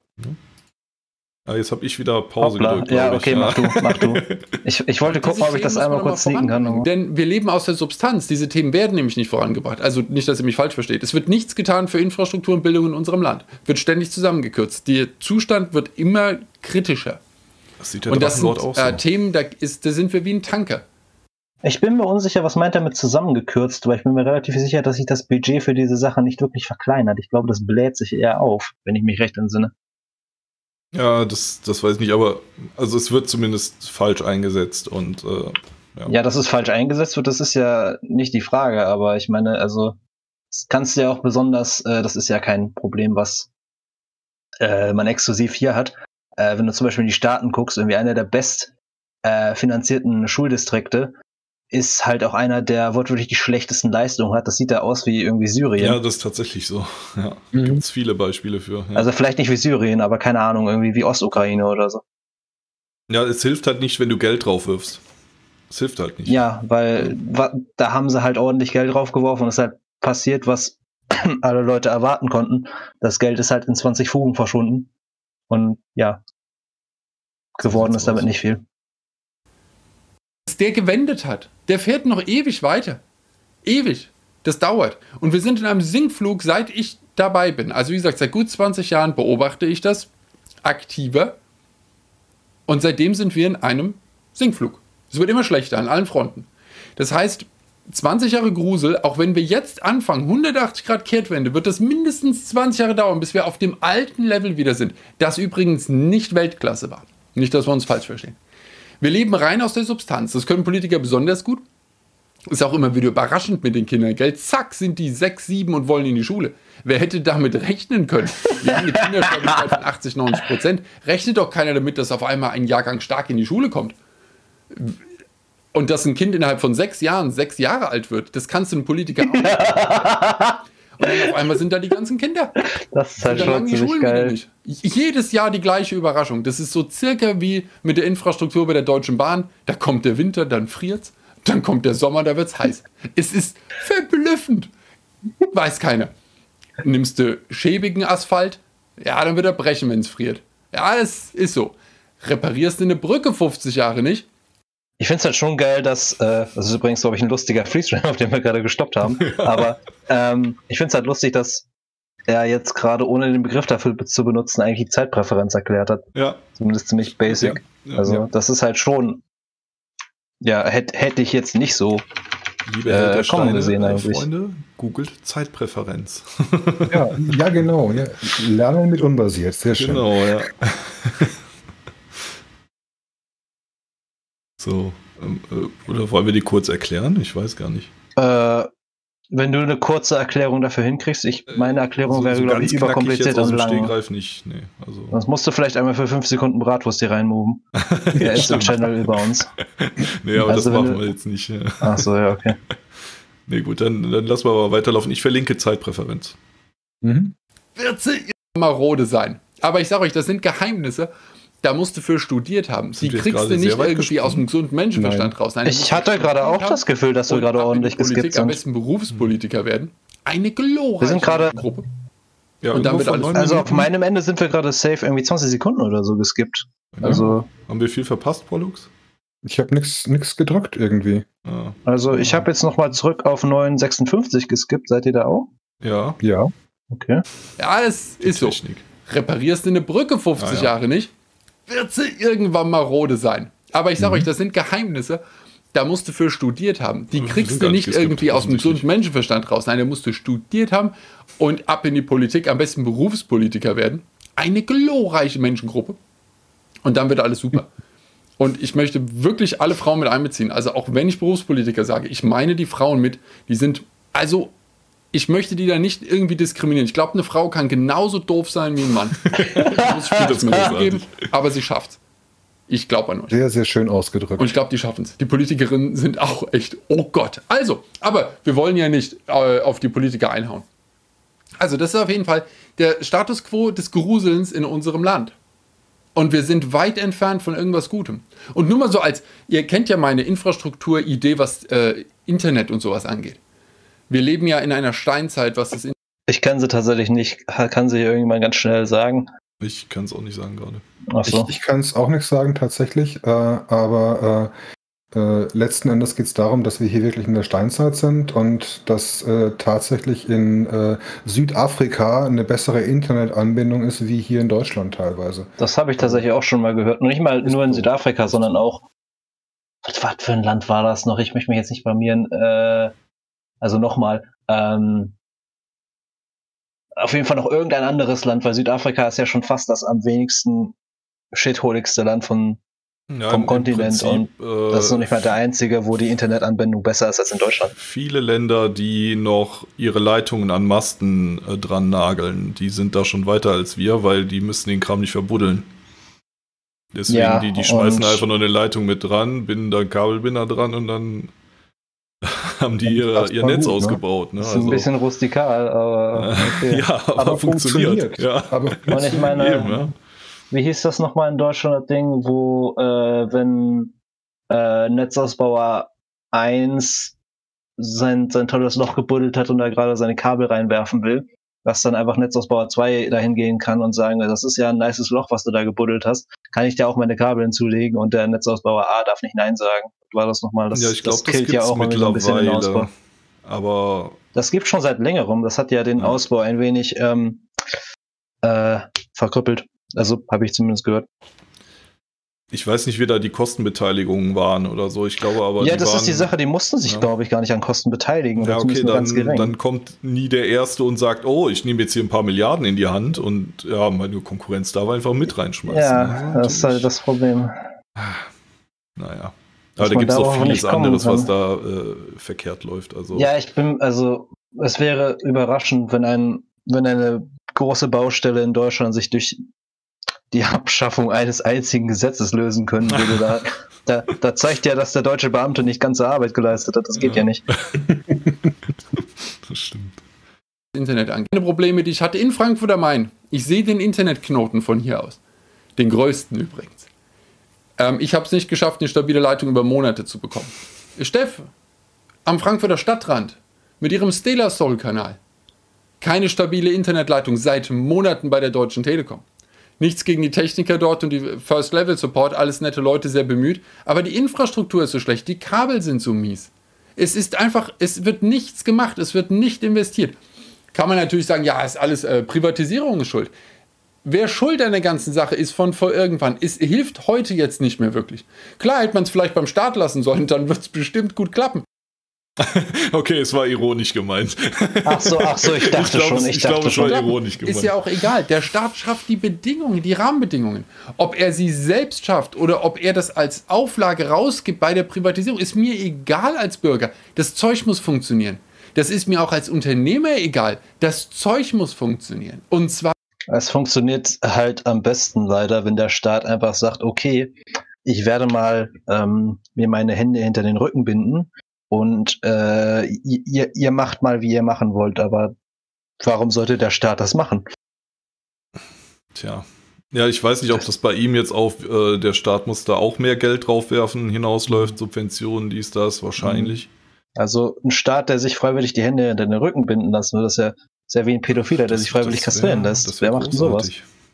A: Jetzt habe ich wieder Pause gedrückt.
B: Ja, okay, mach du. Ich wollte gucken, ob ich das einmal kurz sneaken kann.
D: Denn wir leben aus der Substanz. Diese Themen werden nämlich nicht vorangebracht. Also nicht, dass ihr mich falsch versteht. Es wird nichts getan für Infrastruktur und Bildung in unserem Land. Wird ständig zusammengekürzt. Der Zustand wird immer kritischer.
A: Das sieht ja
D: und das sind
A: auch so.
D: Themen, da sind wir wie ein Tanker.
B: Ich bin mir unsicher, was meint er mit zusammengekürzt, weil ich bin mir relativ sicher, dass sich das Budget für diese Sache nicht wirklich verkleinert. Ich glaube, das bläht sich eher auf, wenn ich mich recht entsinne.
A: Ja, das weiß ich nicht, aber also es wird zumindest falsch eingesetzt und
B: Ja, dass es falsch eingesetzt wird, das ist ja nicht die Frage, aber ich meine, also das kannst du ja auch besonders, das ist ja kein Problem, was man exklusiv hier hat. Wenn du zum Beispiel in die Staaten guckst, irgendwie einer der best finanzierten Schuldistrikte ist halt auch einer, der wortwörtlich die schlechtesten Leistungen hat. Das sieht da aus wie irgendwie Syrien.
A: Ja, das ist tatsächlich so. Ja, gibt es viele Beispiele für. Ja.
B: Also vielleicht nicht wie Syrien, aber keine Ahnung, irgendwie wie Ostukraine oder so.
A: Ja, es hilft halt nicht, wenn du Geld drauf wirfst. Es hilft halt nicht.
B: Ja, weil da haben sie halt ordentlich Geld draufgeworfen und es ist halt passiert, was alle Leute erwarten konnten. Das Geld ist halt in 20 Fugen verschwunden. Und ja, geworden ist damit nicht viel.
D: Der gewendet hat, der fährt noch ewig weiter. Ewig. Das dauert. Und wir sind in einem Sinkflug, seit ich dabei bin. Also wie gesagt, seit gut 20 Jahren beobachte ich das aktiver. Und seitdem sind wir in einem Sinkflug. Es wird immer schlechter an allen Fronten. Das heißt, 20 Jahre Grusel, auch wenn wir jetzt anfangen, 180 Grad Kehrtwende, wird das mindestens 20 Jahre dauern, bis wir auf dem alten Level wieder sind. Das übrigens nicht Weltklasse war. Nicht, dass wir uns falsch verstehen. Wir leben rein aus der Substanz. Das können Politiker besonders gut. Ist auch immer wieder überraschend mit den Kindern, gell? Zack, sind die 6, 7 und wollen in die Schule. Wer hätte damit rechnen können? Wir haben eine Kindersterblichkeit von 80-90%. Rechnet doch keiner damit, dass auf einmal ein Jahrgang stark in die Schule kommt. Und dass ein Kind innerhalb von 6 Jahren 6 Jahre alt wird, das kannst du einem Politiker auch nicht. Und dann auf einmal sind da die ganzen Kinder.
B: Das ist halt schon ziemlich geil.
D: Jedes Jahr die gleiche Überraschung. Das ist so circa wie mit der Infrastruktur bei der Deutschen Bahn. Da kommt der Winter, dann friert's. Dann kommt der Sommer, da wird's heiß. Es ist verblüffend. Weiß keiner. Nimmst du schäbigen Asphalt? Ja, dann wird er brechen, wenn es friert. Ja, es ist so. Reparierst du eine Brücke 50 Jahre nicht?
B: Ich finde es halt schon geil, dass, das ist übrigens, glaube ich, ein lustiger Freestyle, auf den wir gerade gestoppt haben, aber ich finde es halt lustig, dass er jetzt gerade, ohne den Begriff dafür zu benutzen, eigentlich die Zeitpräferenz erklärt hat.
A: Ja.
B: Zumindest ziemlich basic.
A: Ja.
B: Also das ist halt schon, ja, hätte ich jetzt nicht so
A: Liebe Held der Steine,
B: gesehen eigentlich.
A: Freunde, googelt Zeitpräferenz.
C: Ja, genau. Ja. Lernen mit unbasiert, sehr schön.
A: Genau, ja. So, oder wollen wir die kurz erklären? Ich weiß gar nicht.
B: Wenn du eine kurze Erklärung dafür hinkriegst, meine Erklärung wäre, glaube ich, überkompliziert und lang.
A: Stegreif nicht, nee. Also.
B: Sonst musst du vielleicht einmal für 5 Sekunden Bratwurst hier reinmoven. Der ist im Channel über uns.
A: Nee, aber also, das machen wir jetzt nicht. Ja.
B: Ach so, ja, okay.
A: Nee, gut, dann lassen wir aber weiterlaufen. Ich verlinke Zeitpräferenz.
D: Wird sie marode sein. Aber ich sage euch, das sind Geheimnisse, da musst du für studiert haben. Die kriegst du nicht irgendwie aus dem gesunden Menschenverstand raus. Nein,
B: ich hatte gerade auch das Gefühl, dass wir gerade ordentlich geskippt sind.
D: Am besten Berufspolitiker werden. Eine glorreiche Gruppe.
A: Ja,
D: und dann wird alles.
B: Also auf meinem Ende sind wir gerade safe irgendwie 20 Sekunden oder so geskippt.
A: Ja.
B: Also
A: haben wir viel verpasst, Pollux?
C: Ich habe nichts gedrückt irgendwie.
A: Ah.
B: Also ich habe jetzt nochmal zurück auf 956 geskippt. Seid ihr da auch?
A: Ja.
C: Ja.
B: Okay.
D: Ja, das ist so. Reparierst du eine Brücke 50 Jahre nicht, wird sie irgendwann marode sein. Aber ich sage euch, das sind Geheimnisse, da musst du für studiert haben. Die kriegst du nicht irgendwie aus dem gesunden Menschenverstand raus. Nein, da musst du studiert haben und ab in die Politik, am besten Berufspolitiker werden. Eine glorreiche Menschengruppe. Und dann wird alles super. Und ich möchte wirklich alle Frauen mit einbeziehen. Also auch wenn ich Berufspolitiker sage, ich meine die Frauen mit, die sind, also ich möchte die da nicht irgendwie diskriminieren. Ich glaube, eine Frau kann genauso doof sein wie ein Mann. Muss ich das zugeben, aber sie schafft's. Ich glaube an euch.
C: Sehr, sehr schön ausgedrückt.
D: Und ich glaube, die schaffen es. Die Politikerinnen sind auch echt, oh Gott. Also, aber wir wollen ja nicht auf die Politiker einhauen. Also, das ist auf jeden Fall der Status quo des Gruselns in unserem Land. Und wir sind weit entfernt von irgendwas Gutem. Und nur mal so als, ihr kennt ja meine Infrastrukturidee, was Internet und sowas angeht. Wir leben ja in einer Steinzeit, was das
B: Ich kann sie tatsächlich nicht, kann sie irgendjemand ganz schnell sagen.
A: Ich kann es auch nicht sagen gerade.
B: Ach so.
C: Ich kann es auch nicht sagen tatsächlich, aber letzten Endes geht es darum, dass wir hier wirklich in der Steinzeit sind und dass tatsächlich in Südafrika eine bessere Internetanbindung ist wie hier in Deutschland teilweise.
B: Das habe ich tatsächlich auch schon mal gehört. Und nicht mal nur in Südafrika, sondern auch, was für ein Land war das noch? Ich möchte mich jetzt nicht blamieren. Also nochmal, auf jeden Fall noch irgendein anderes Land, weil Südafrika ist ja schon fast das am wenigsten shitholigste Land vom Kontinent.
A: Prinzip,
B: und das ist noch nicht mal der einzige, wo die Internetanbindung besser ist als in Deutschland.
A: Viele Länder, die noch ihre Leitungen an Masten dran nageln, die sind da schon weiter als wir, weil die müssen den Kram nicht verbuddeln. Deswegen,
B: Ja,
A: die schmeißen einfach nur eine Leitung mit dran, binden da einen Kabelbinder dran und dann haben die ihr Netz
C: gut,
A: ausgebaut. Ne?
B: Das ist ein bisschen rustikal, aber okay.
A: Ja, aber funktioniert. Ja.
C: Aber
B: Und ich meine,
A: Eben, ja.
B: wie hieß das nochmal in Deutschland, das Ding, wo wenn Netzausbauer 1 sein tolles Loch gebuddelt hat und da gerade seine Kabel reinwerfen will, dass dann einfach Netzausbauer 2 dahin gehen kann und sagen, das ist ja ein nices Loch, was du da gebuddelt hast, kann ich dir auch meine Kabel hinzulegen und der Netzausbauer A darf nicht Nein sagen. War das nochmal?
A: Ja, ich glaube, das
B: killt
A: gibt
B: ja
A: es
B: auch irgendwie so ein bisschen den Ausbau.
A: mittlerweile. Aber
B: Das gibt schon seit längerem. Das hat ja den Ausbau ein wenig verkrüppelt. Also habe ich zumindest gehört.
A: ich weiß nicht, wie da die Kostenbeteiligungen waren oder so. Ich glaube aber,
B: Ja,
A: die
B: das
A: waren,
B: ist die Sache. Die mussten sich, glaube ich, gar nicht an Kosten beteiligen.
A: Ja,
B: Oder
A: okay,
B: zumindest nur ganz gering.
A: dann kommt nie der Erste und sagt, oh, ich nehme jetzt hier ein paar Milliarden in die Hand und ja, meine Konkurrenz darf einfach mit reinschmeißen.
B: Ja, das ist halt das Problem.
A: Naja.
B: Dass
A: Aber da
B: man
A: gibt es auch
B: darauf
A: vieles
B: nicht kommen
A: anderes, was
B: kann.
A: da verkehrt läuft. Also,
B: Ja, es wäre überraschend, wenn eine große Baustelle in Deutschland sich durch die Abschaffung eines einzigen Gesetzes lösen können würde. Da zeigt ja, dass der deutsche Beamte nicht ganze Arbeit geleistet hat. Das geht ja nicht.
A: das stimmt.
D: Internet angeht. Keine Probleme, die ich hatte in Frankfurt am Main. Ich sehe den Internetknoten von hier aus. Den größten übrigens. Ich habe es nicht geschafft, eine stabile Leitung über Monate zu bekommen. Steff, am Frankfurter Stadtrand, mit ihrem Stelasol-Kanal. Keine stabile Internetleitung seit Monaten bei der Deutschen Telekom. Nichts gegen die Techniker dort und die First-Level-Support, alles nette Leute, sehr bemüht. Aber die Infrastruktur ist so schlecht, die Kabel sind so mies. Es ist einfach, es wird nichts gemacht, es wird nicht investiert. Kann man natürlich sagen, ja, ist alles Privatisierung ist schuld. Wer schuld an der ganzen Sache ist von vor irgendwann, hilft heute jetzt nicht mehr wirklich. Klar, hätte man es vielleicht beim Start lassen sollen, dann wird es bestimmt gut klappen.
A: Okay, es war ironisch gemeint.
B: Ach so, ich dachte schon.
A: Ich glaube, es war ironisch gemeint.
D: Ist ja auch egal. Der Staat schafft die Bedingungen, die Rahmenbedingungen. Ob er sie selbst schafft oder ob er das als Auflage rausgibt bei der Privatisierung, ist mir egal als Bürger. Das Zeug muss funktionieren. Das ist mir auch als Unternehmer egal. Das Zeug muss funktionieren. Und zwar.
B: Es funktioniert halt am besten leider, wenn der Staat einfach sagt, okay, ich werde mal mir meine Hände hinter den Rücken binden und ihr macht mal, wie ihr machen wollt, aber warum sollte der Staat das machen?
A: Tja. Ja, ich weiß nicht, ob das bei ihm jetzt auf der Staat muss da auch mehr Geld draufwerfen, hinausläuft, Subventionen, dies, das, wahrscheinlich.
B: Also ein Staat, der sich freiwillig die Hände hinter den Rücken binden lässt, das ist ja sehr wie ein Pädophiler, der sich freiwillig kastrieren lässt. Wer macht denn sowas?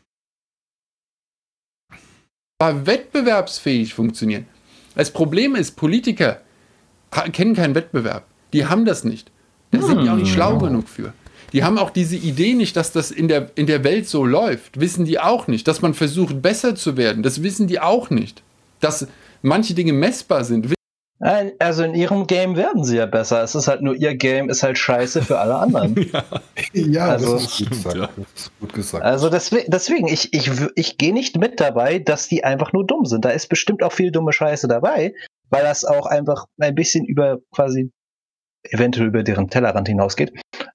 D: Wettbewerbsfähig funktionieren. Das Problem ist, Politiker kennen keinen Wettbewerb. Die haben das nicht. Da sind die auch nicht schlau genug für. Die haben auch diese Idee nicht, dass das in der Welt so läuft. Wissen die auch nicht. Dass man versucht, besser zu werden, das wissen die auch nicht. Dass manche Dinge messbar sind.
B: Also in ihrem Game werden sie ja besser. Es ist halt nur, ihr Game ist halt scheiße für alle anderen.
C: Ja,
B: Also-
C: das ist gut gesagt.
A: Ja.
C: Das ist gut gesagt.
B: Also deswegen, ich gehe nicht mit dabei, dass die einfach nur dumm sind. Da ist bestimmt auch viel dumme Scheiße dabei, weil das auch einfach ein bisschen eventuell über deren Tellerrand hinausgeht.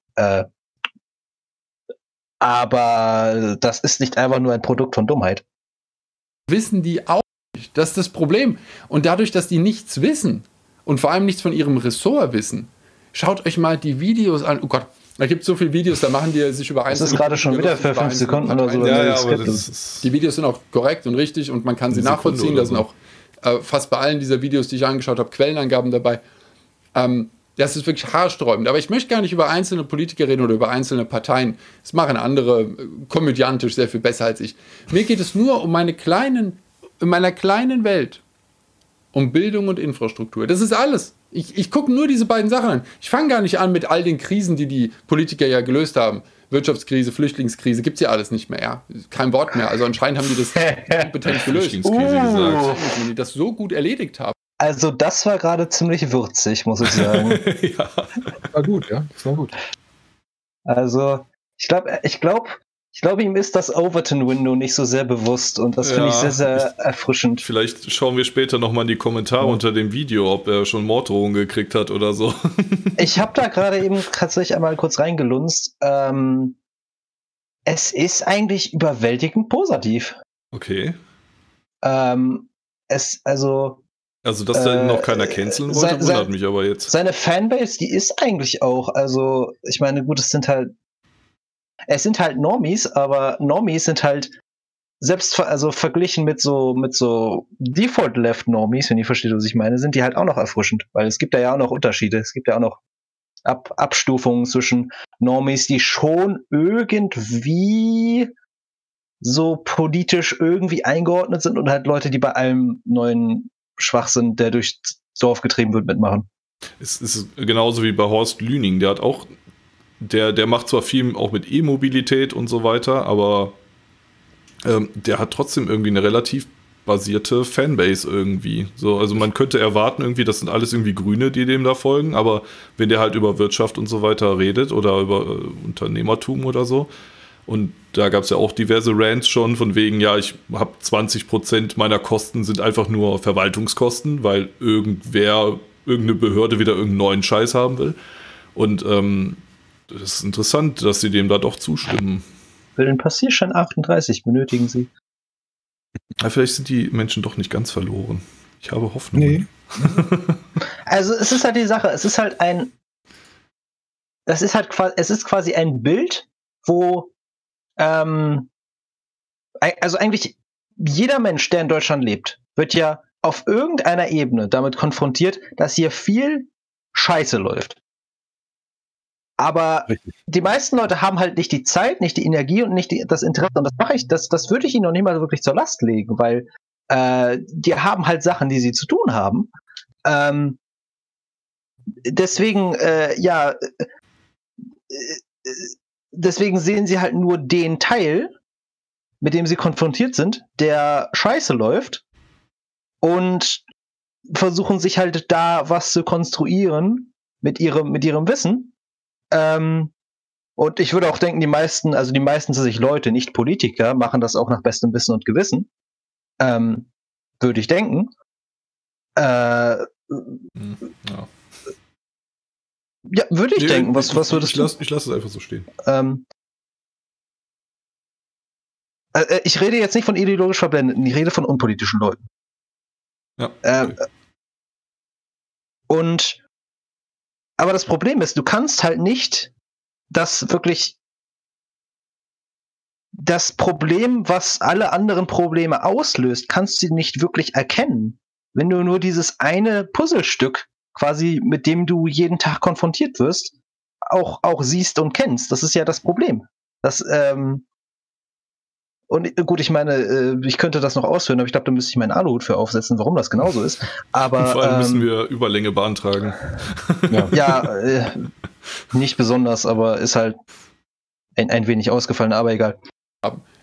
B: Aber das ist nicht einfach nur ein Produkt von Dummheit.
D: Wissen die auch nicht. Das ist das Problem. Und dadurch, dass die nichts wissen und vor allem nichts von ihrem Ressort wissen, schaut euch mal die Videos an. Oh Gott, da gibt es so viele Videos, da machen die sich über
B: Das ist gerade schon wieder für 5 Sekunden oder so.
A: Ja,
B: Das
A: aber
B: gibt
A: das
B: es.
A: ist
D: Die Videos sind auch korrekt und richtig und man kann sie
A: Eine Sekunde
D: nachvollziehen.
A: oder
D: Da sind
A: so.
D: auch fast bei allen dieser Videos, die ich angeschaut habe, Quellenangaben dabei. Das ist wirklich haarsträubend. Aber ich möchte gar nicht über einzelne Politiker reden oder über einzelne Parteien. Das machen andere komödiantisch sehr viel besser als ich. Mir geht es nur um in meiner kleinen Welt, um Bildung und Infrastruktur. Das ist alles. Ich gucke nur diese beiden Sachen an. Ich fange gar nicht an mit all den Krisen, die die Politiker ja gelöst haben. Wirtschaftskrise, Flüchtlingskrise, gibt es ja alles nicht mehr. Ja? Kein Wort mehr. Also anscheinend haben die das kompetent gelöst.
A: Flüchtlingskrise gesagt.
D: Wenn die das so gut erledigt haben.
B: Also das war gerade ziemlich würzig, muss ich sagen.
A: Ja.
C: War gut, ja. Das war gut.
B: Also ich glaube, ihm ist das Overton-Window nicht so sehr bewusst und das finde ich sehr, sehr erfrischend.
A: Vielleicht schauen wir später nochmal in die Kommentare unter dem Video, ob er schon Morddrohungen gekriegt hat oder so.
B: Ich habe da gerade eben tatsächlich einmal kurz reingelunzt. Es ist eigentlich überwältigend positiv.
A: Okay.
B: Also
A: dass da noch keiner canceln wollte, wundert mich aber jetzt.
B: seine Fanbase, die ist eigentlich auch, also ich meine, gut, es sind halt Normies, aber Normies sind halt also verglichen mit so Default-Left-Normies, wenn ihr versteht, was ich meine, sind die halt auch noch erfrischend, weil es gibt ja auch noch Unterschiede, es gibt ja auch noch Abstufungen zwischen Normies, die schon irgendwie so politisch irgendwie eingeordnet sind und halt Leute, die bei allem neuen Schwachsinn, der durchs Dorf getrieben wird, mitmachen.
A: Es ist genauso wie bei Horst Lüning, der hat auch, der macht zwar viel auch mit E-Mobilität und so weiter, aber der hat trotzdem irgendwie eine relativ basierte Fanbase irgendwie. So, also man könnte erwarten, irgendwie, das sind alles irgendwie Grüne, die dem da folgen, aber wenn der halt über Wirtschaft und so weiter redet oder über Unternehmertum oder so, und da gab es ja auch diverse Rants schon von wegen, ja, ich habe 20% meiner Kosten sind einfach nur Verwaltungskosten, weil irgendeine Behörde wieder irgendeinen neuen Scheiß haben will. Und das ist interessant, dass sie dem da doch zustimmen.
B: Für den Passierschein 38 benötigen sie.
A: Ja, vielleicht sind die Menschen doch nicht ganz verloren. Ich habe Hoffnung.
C: Nee.
B: Also es ist halt die Sache, es ist quasi ein Bild, wo also eigentlich jeder Mensch, der in Deutschland lebt, wird ja auf irgendeiner Ebene damit konfrontiert, dass hier viel Scheiße läuft. Aber
C: Richtig.
B: die meisten Leute haben halt nicht die Zeit, nicht die Energie und nicht das Interesse. Und das würde ich ihnen noch nicht mal wirklich zur Last legen, weil die haben halt Sachen, die sie zu tun haben. Deswegen sehen sie halt nur den Teil, mit dem sie konfrontiert sind, der scheiße läuft und versuchen sich halt da was zu konstruieren mit ihrem Wissen. Und ich würde auch denken, die meisten sich Leute, nicht Politiker, machen das auch nach bestem Wissen und Gewissen. Würde ich denken.
A: Ja.
B: Ja, würde ich denken. Was würdest du?
A: Ich lasse es einfach so stehen.
B: Ich rede jetzt nicht von ideologisch Verblendeten, ich rede von unpolitischen Leuten.
A: Ja. Okay.
B: Aber das Problem ist, du kannst halt nicht das Problem, was alle anderen Probleme auslöst, kannst du nicht wirklich erkennen. Wenn du nur dieses eine Puzzlestück quasi, mit dem du jeden Tag konfrontiert wirst, auch siehst und kennst. Das ist ja das Problem. Und gut, ich meine, ich könnte das noch ausführen, aber ich glaube, da müsste ich meinen Aluhut für aufsetzen, warum das genauso ist. Aber
A: vor allem müssen wir Überlänge beantragen.
B: Ja, nicht besonders, aber ist halt ein wenig ausgefallen, aber egal.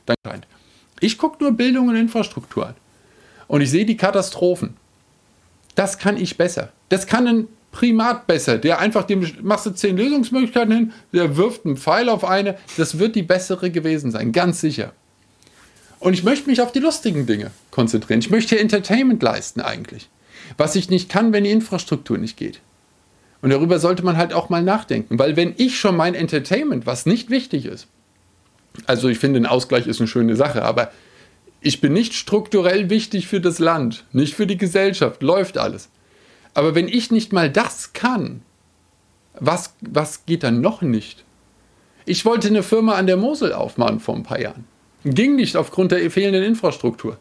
D: Ich gucke nur Bildung und Infrastruktur an. Und ich sehe die Katastrophen. Das kann ich besser. Das kann ein Primat besser, der einfach, dem machst du 10 Lösungsmöglichkeiten hin, der wirft einen Pfeil auf eine, das wird die bessere gewesen sein, ganz sicher. Und ich möchte mich auf die lustigen Dinge konzentrieren. Ich möchte hier Entertainment leisten eigentlich. Was ich nicht kann, wenn die Infrastruktur nicht geht. Und darüber sollte man halt auch mal nachdenken. Weil wenn ich schon mein Entertainment, was nicht wichtig ist, also ich finde, ein Ausgleich ist eine schöne Sache, aber ich bin nicht strukturell wichtig für das Land, nicht für die Gesellschaft, läuft alles. Aber wenn ich nicht mal das kann, was geht dann noch nicht? Ich wollte eine Firma an der Mosel aufmachen vor ein paar Jahren. Ging nicht aufgrund der fehlenden Infrastruktur.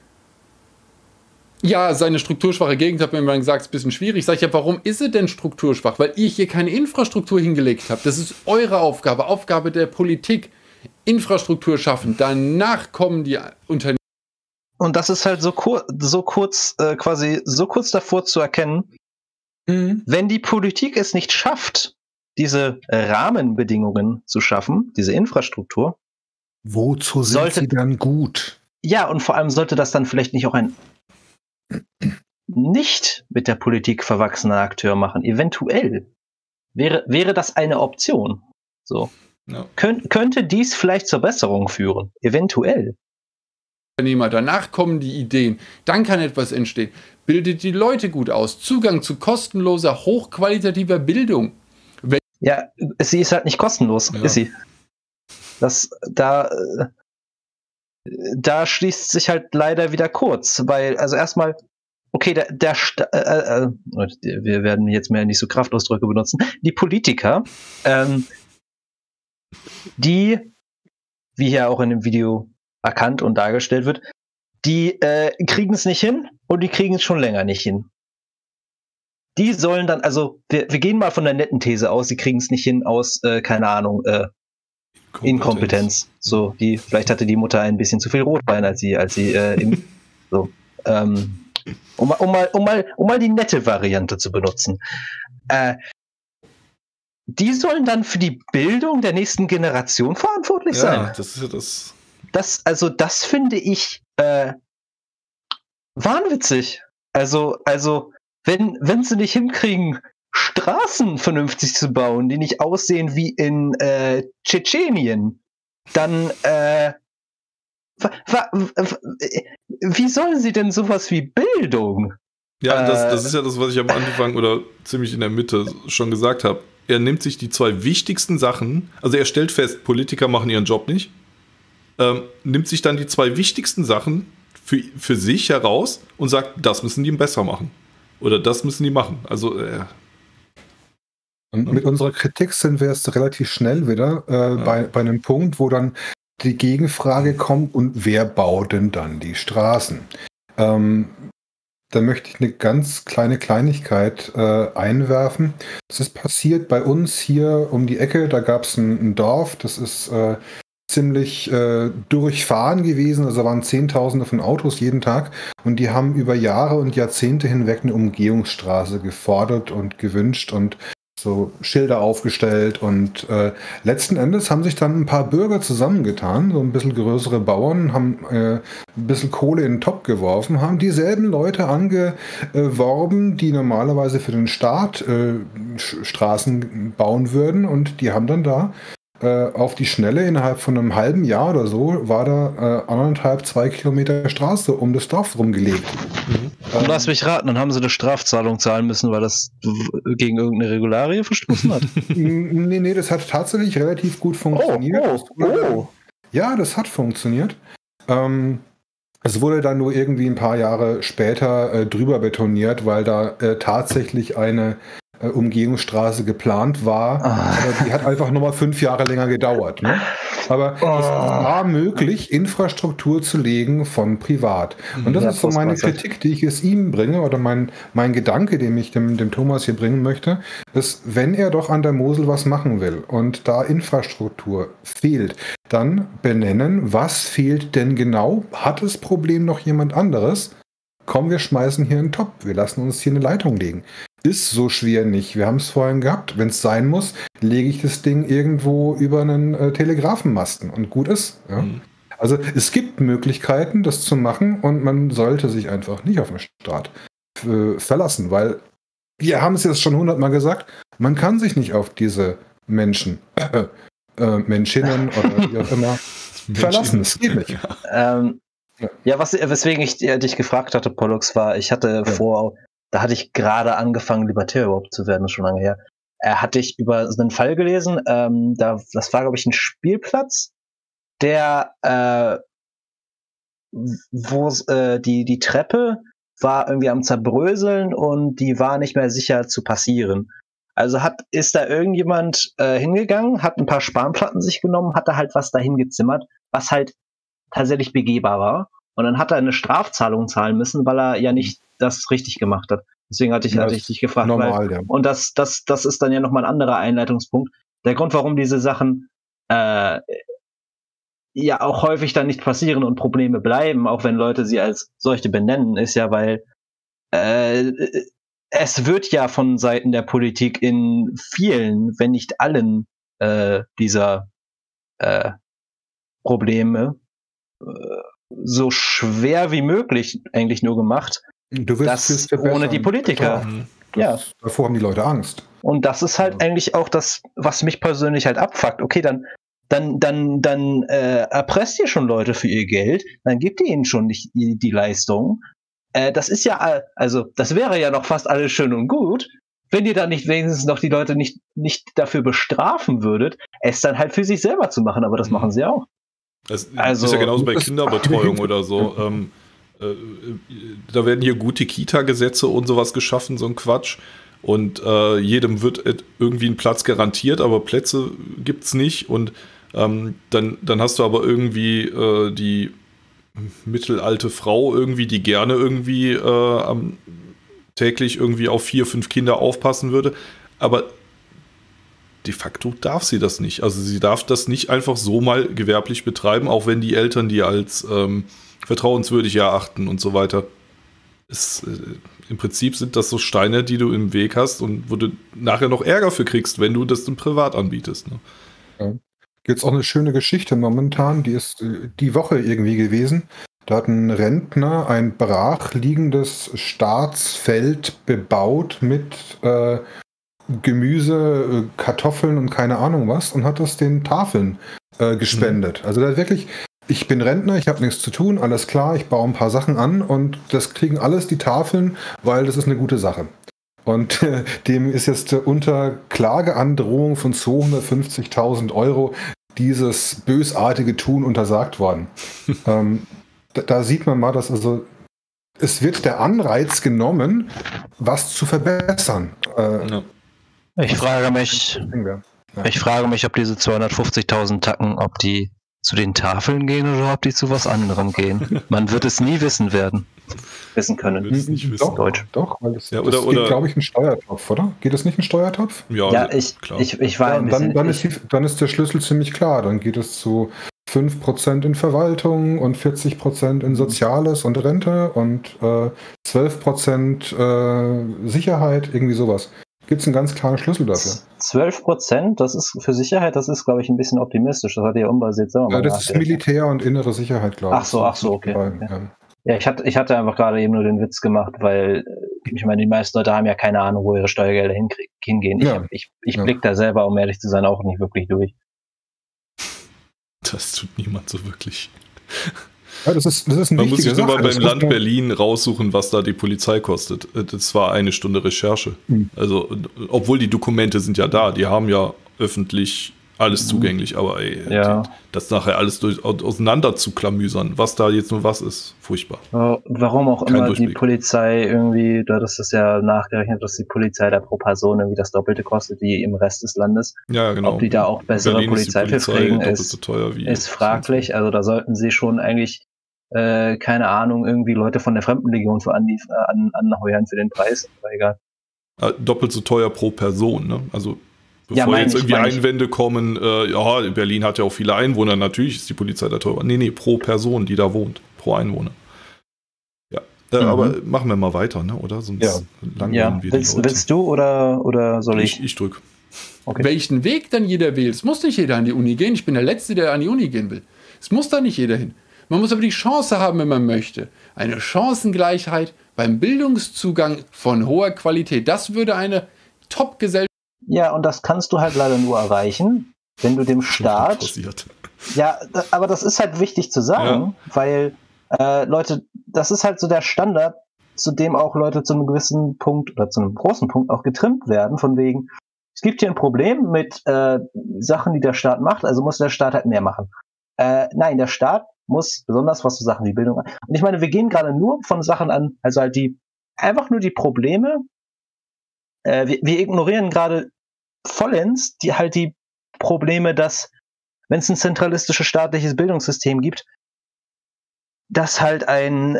D: Ja, seine strukturschwache Gegend, hat mir immer gesagt, ist ein bisschen schwierig. Sag ich, ja, warum ist sie denn strukturschwach? Weil ich hier keine Infrastruktur hingelegt habe. Das ist eure Aufgabe, Aufgabe der Politik. Infrastruktur schaffen, danach kommen die Unternehmen.
B: Und das ist halt so kurz davor zu erkennen, wenn die Politik es nicht schafft, diese Rahmenbedingungen zu schaffen, diese Infrastruktur.
C: Wozu sind sie dann gut?
B: Ja, und vor allem sollte das dann vielleicht nicht auch ein nicht mit der Politik verwachsener Akteur machen. Eventuell wäre das eine Option. So. Ja. Könnte dies vielleicht zur Besserung führen? Eventuell.
D: Danach kommen die Ideen, dann kann etwas entstehen. Bildet die Leute gut aus. Zugang zu kostenloser, hochqualitativer Bildung.
B: Ja, sie ist halt nicht kostenlos, ist sie. Da schließt sich halt leider wieder kurz, weil, also erstmal, okay, wir werden jetzt mehr nicht so Kraftausdrücke benutzen. Die Politiker, die, wie hier auch in dem Video erkannt und dargestellt wird, die kriegen es nicht hin und die kriegen es schon länger nicht hin. Die sollen dann, also wir gehen mal von der netten These aus, die kriegen es nicht hin aus, keine Ahnung, Inkompetenz. So, vielleicht hatte die Mutter ein bisschen zu viel Rotwein, als sie so, um mal die nette Variante zu benutzen. Die sollen dann für die Bildung der nächsten Generation verantwortlich sein.
A: Ja, das ist ja das.
B: Das finde ich wahnwitzig. Also, wenn sie nicht hinkriegen, Straßen vernünftig zu bauen, die nicht aussehen wie in Tschetschenien, dann wie sollen sie denn sowas wie Bildung?
A: Ja, das ist ja das, was ich am Anfang oder ziemlich in der Mitte schon gesagt habe. Er nimmt sich die 2 wichtigsten Sachen, also er stellt fest, Politiker machen ihren Job nicht, nimmt sich dann die 2 wichtigsten Sachen für sich heraus und sagt, das müssen die besser machen. Oder das müssen die machen. Also
C: Und mit unserer Kritik sind wir jetzt relativ schnell wieder bei einem Punkt, wo dann die Gegenfrage kommt, und wer baut denn dann die Straßen? Da möchte ich eine ganz kleine Kleinigkeit einwerfen. Das ist passiert bei uns hier um die Ecke. Da gab es ein Dorf, das ist ziemlich durchfahren gewesen. Also waren Zehntausende von Autos jeden Tag. Und die haben über Jahre und Jahrzehnte hinweg eine Umgehungsstraße gefordert und gewünscht und so Schilder aufgestellt. Und letzten Endes haben sich dann ein paar Bürger zusammengetan, so ein bisschen größere Bauern, haben ein bisschen Kohle in den Topf geworfen, haben dieselben Leute angeworben, die normalerweise für den Staat Straßen bauen würden. Und die haben dann da auf die Schnelle innerhalb von einem halben Jahr oder so war da 1,5-2 Kilometer Straße um das Dorf rumgelegt.
B: Und lass mich raten, dann haben sie eine Strafzahlung zahlen müssen, weil das gegen irgendeine Regularie verstoßen hat.
C: Nee, das hat tatsächlich relativ gut funktioniert. Ja, das hat funktioniert. Es wurde dann nur irgendwie ein paar Jahre später drüber betoniert, weil da tatsächlich eine Umgehungsstraße geplant war, aber die hat einfach nochmal 5 Jahre länger gedauert. Ne? Aber es war möglich, Infrastruktur zu legen von privat. Und das ist so meine Kritik, die ich es ihm bringe, oder mein Gedanke, den ich dem Thomas hier bringen möchte, ist, wenn er doch an der Mosel was machen will und da Infrastruktur fehlt, dann benennen, was fehlt denn genau? Hat das Problem noch jemand anderes? Komm, wir schmeißen hier einen Topf, wir lassen uns hier eine Leitung legen. Ist so schwer nicht. Wir haben es vorhin gehabt. Wenn es sein muss, lege ich das Ding irgendwo über einen Telegrafenmasten und gut ist. Ja? Also es gibt Möglichkeiten, das zu machen, und man sollte sich einfach nicht auf den Staat verlassen, weil wir haben es jetzt schon 100-mal gesagt, man kann sich nicht auf diese Menschen, Menschinnen oder wie auch immer verlassen. Das geht nicht.
B: Weswegen ich dich gefragt hatte, Pollux, war, ich hatte da hatte ich gerade angefangen, Libertär überhaupt zu werden, das ist schon lange her. Hatte ich über einen Fall gelesen, das war, glaube ich, ein Spielplatz, der, wo die Treppe war irgendwie am Zerbröseln und die war nicht mehr sicher zu passieren. Also ist da irgendjemand hingegangen, hat ein paar Spanplatten sich genommen, hat da halt was dahin gezimmert, was halt tatsächlich begehbar war. Und dann hat er eine Strafzahlung zahlen müssen, weil er ja nicht das richtig gemacht hat. Deswegen hatte ich dich gefragt.
C: Normal, ja.
B: Und das ist dann ja nochmal ein anderer Einleitungspunkt. Der Grund, warum diese Sachen ja auch häufig dann nicht passieren und Probleme bleiben, auch wenn Leute sie als solche benennen, ist ja, weil es wird ja von Seiten der Politik in vielen, wenn nicht allen dieser Probleme so schwer wie möglich eigentlich nur gemacht, das ohne die Politiker.
C: Davor haben die Leute Angst.
B: Und das ist halt eigentlich auch das, was mich persönlich halt abfuckt. Okay, dann erpresst ihr schon Leute für ihr Geld, dann gebt ihr ihnen schon nicht die Leistung. Das ist ja, also das wäre ja noch fast alles schön und gut, wenn ihr dann nicht wenigstens noch die Leute nicht dafür bestrafen würdet, es dann halt für sich selber zu machen, aber das machen sie auch.
A: Das ist ja genauso bei Kinderbetreuung oder so. Da werden hier gute Kita-Gesetze und sowas geschaffen, so ein Quatsch. Und jedem wird irgendwie ein Platz garantiert, aber Plätze gibt's nicht. Und dann hast du aber irgendwie die mittelalte Frau irgendwie, die gerne irgendwie täglich irgendwie auf 4, 5 Kinder aufpassen würde. Aber de facto darf sie das nicht. Also sie darf das nicht einfach so mal gewerblich betreiben, auch wenn die Eltern die als vertrauenswürdig erachten und so weiter. Im Prinzip sind das so Steine, die du im Weg hast und wo du nachher noch Ärger für kriegst, wenn du das dann privat anbietest. Ne?
C: Ja. Gibt es auch eine schöne Geschichte momentan, die ist die Woche irgendwie gewesen. Da hat ein Rentner ein brachliegendes Staatsfeld bebaut mit Gemüse, Kartoffeln und keine Ahnung was und hat das den Tafeln gespendet. Also da wirklich, ich bin Rentner, ich habe nichts zu tun, alles klar, ich baue ein paar Sachen an und das kriegen alles die Tafeln, weil das ist eine gute Sache. Und dem ist jetzt unter Klageandrohung von 250.000 € dieses bösartige Tun untersagt worden. Da sieht man mal, dass also es wird der Anreiz genommen, was zu verbessern.
B: Ich frage mich, ob diese 250.000 Tacken, ob die zu den Tafeln gehen oder ob die zu was anderem gehen. Man wird es nie wissen können.
C: Doch, weil das geht, glaube ich, ein Steuertopf, oder? Geht das nicht ein Steuertopf?
B: Ja, klar. Ich war ein bisschen...
C: Dann ist der Schlüssel ziemlich klar. Dann geht es zu 5% in Verwaltung und 40% in Soziales und Rente und 12% Sicherheit, irgendwie sowas. Gibt es einen ganz klaren Schlüssel dafür?
B: 12%, das ist für Sicherheit, das ist, glaube ich, ein bisschen optimistisch. Das hat ja unbasiert selber.
C: Das ist Militär und innere Sicherheit, glaube ich.
B: Ach so, okay. Ja, ich hatte einfach gerade eben nur den Witz gemacht, weil ich meine, die meisten Leute haben ja keine Ahnung, wo ihre Steuergelder hingehen. Ich blicke da selber, um ehrlich zu sein, auch nicht wirklich durch.
A: Das tut niemand so wirklich.
C: Ja, das ist eine
A: Man muss sich
C: Sache.
A: immer beim Land Berlin raussuchen, was da die Polizei kostet. Das war 1 Stunde Recherche. Also, obwohl die Dokumente sind ja da, die haben ja öffentlich alles zugänglich, aber das nachher alles auseinander zu klamüsern, was da jetzt nur was ist, furchtbar.
B: Warum auch immer die Polizei irgendwie, das ist ja nachgerechnet, dass die Polizei da pro Person irgendwie das Doppelte kostet wie im Rest des Landes.
A: Ja, genau.
B: Ob die da auch bessere Polizei für kriegen,
A: ist
B: fraglich. Also da sollten sie schon eigentlich, keine Ahnung, irgendwie Leute von der Fremdenlegion anheuern für den Preis, aber egal.
A: Doppelt so teuer pro Person, ne? Also bevor jetzt irgendwie Einwände kommen, Berlin hat ja auch viele Einwohner, natürlich ist die Polizei da teurer. Nee, pro Person, die da wohnt, pro Einwohner. Ja, aber machen wir mal weiter, ne? Oder? Sonst langweilen wir die Leute.
B: Willst du oder soll ich?
A: Ich drück.
D: Okay. Welchen Weg dann jeder wählt, es muss nicht jeder an die Uni gehen. Ich bin der Letzte, der an die Uni gehen will. Es muss da nicht jeder hin. Man muss aber die Chance haben, wenn man möchte. Eine Chancengleichheit beim Bildungszugang von hoher Qualität. Das würde eine Top-Gesellschaft...
B: Ja, und das kannst du halt leider nur erreichen, wenn du dem Staat... Ja, aber das ist halt wichtig zu sagen, weil Leute, das ist halt so der Standard, zu dem auch Leute zu einem gewissen Punkt oder zu einem großen Punkt auch getrimmt werden, von wegen, es gibt hier ein Problem mit Sachen, die der Staat macht, also muss der Staat halt mehr machen. Nein, der Staat muss, besonders was so Sachen wie Bildung an. Und ich meine, wir gehen gerade nur von Sachen an, also halt einfach nur die Probleme, wir ignorieren gerade vollends die Probleme, dass, wenn es ein zentralistisches staatliches Bildungssystem gibt, das halt ein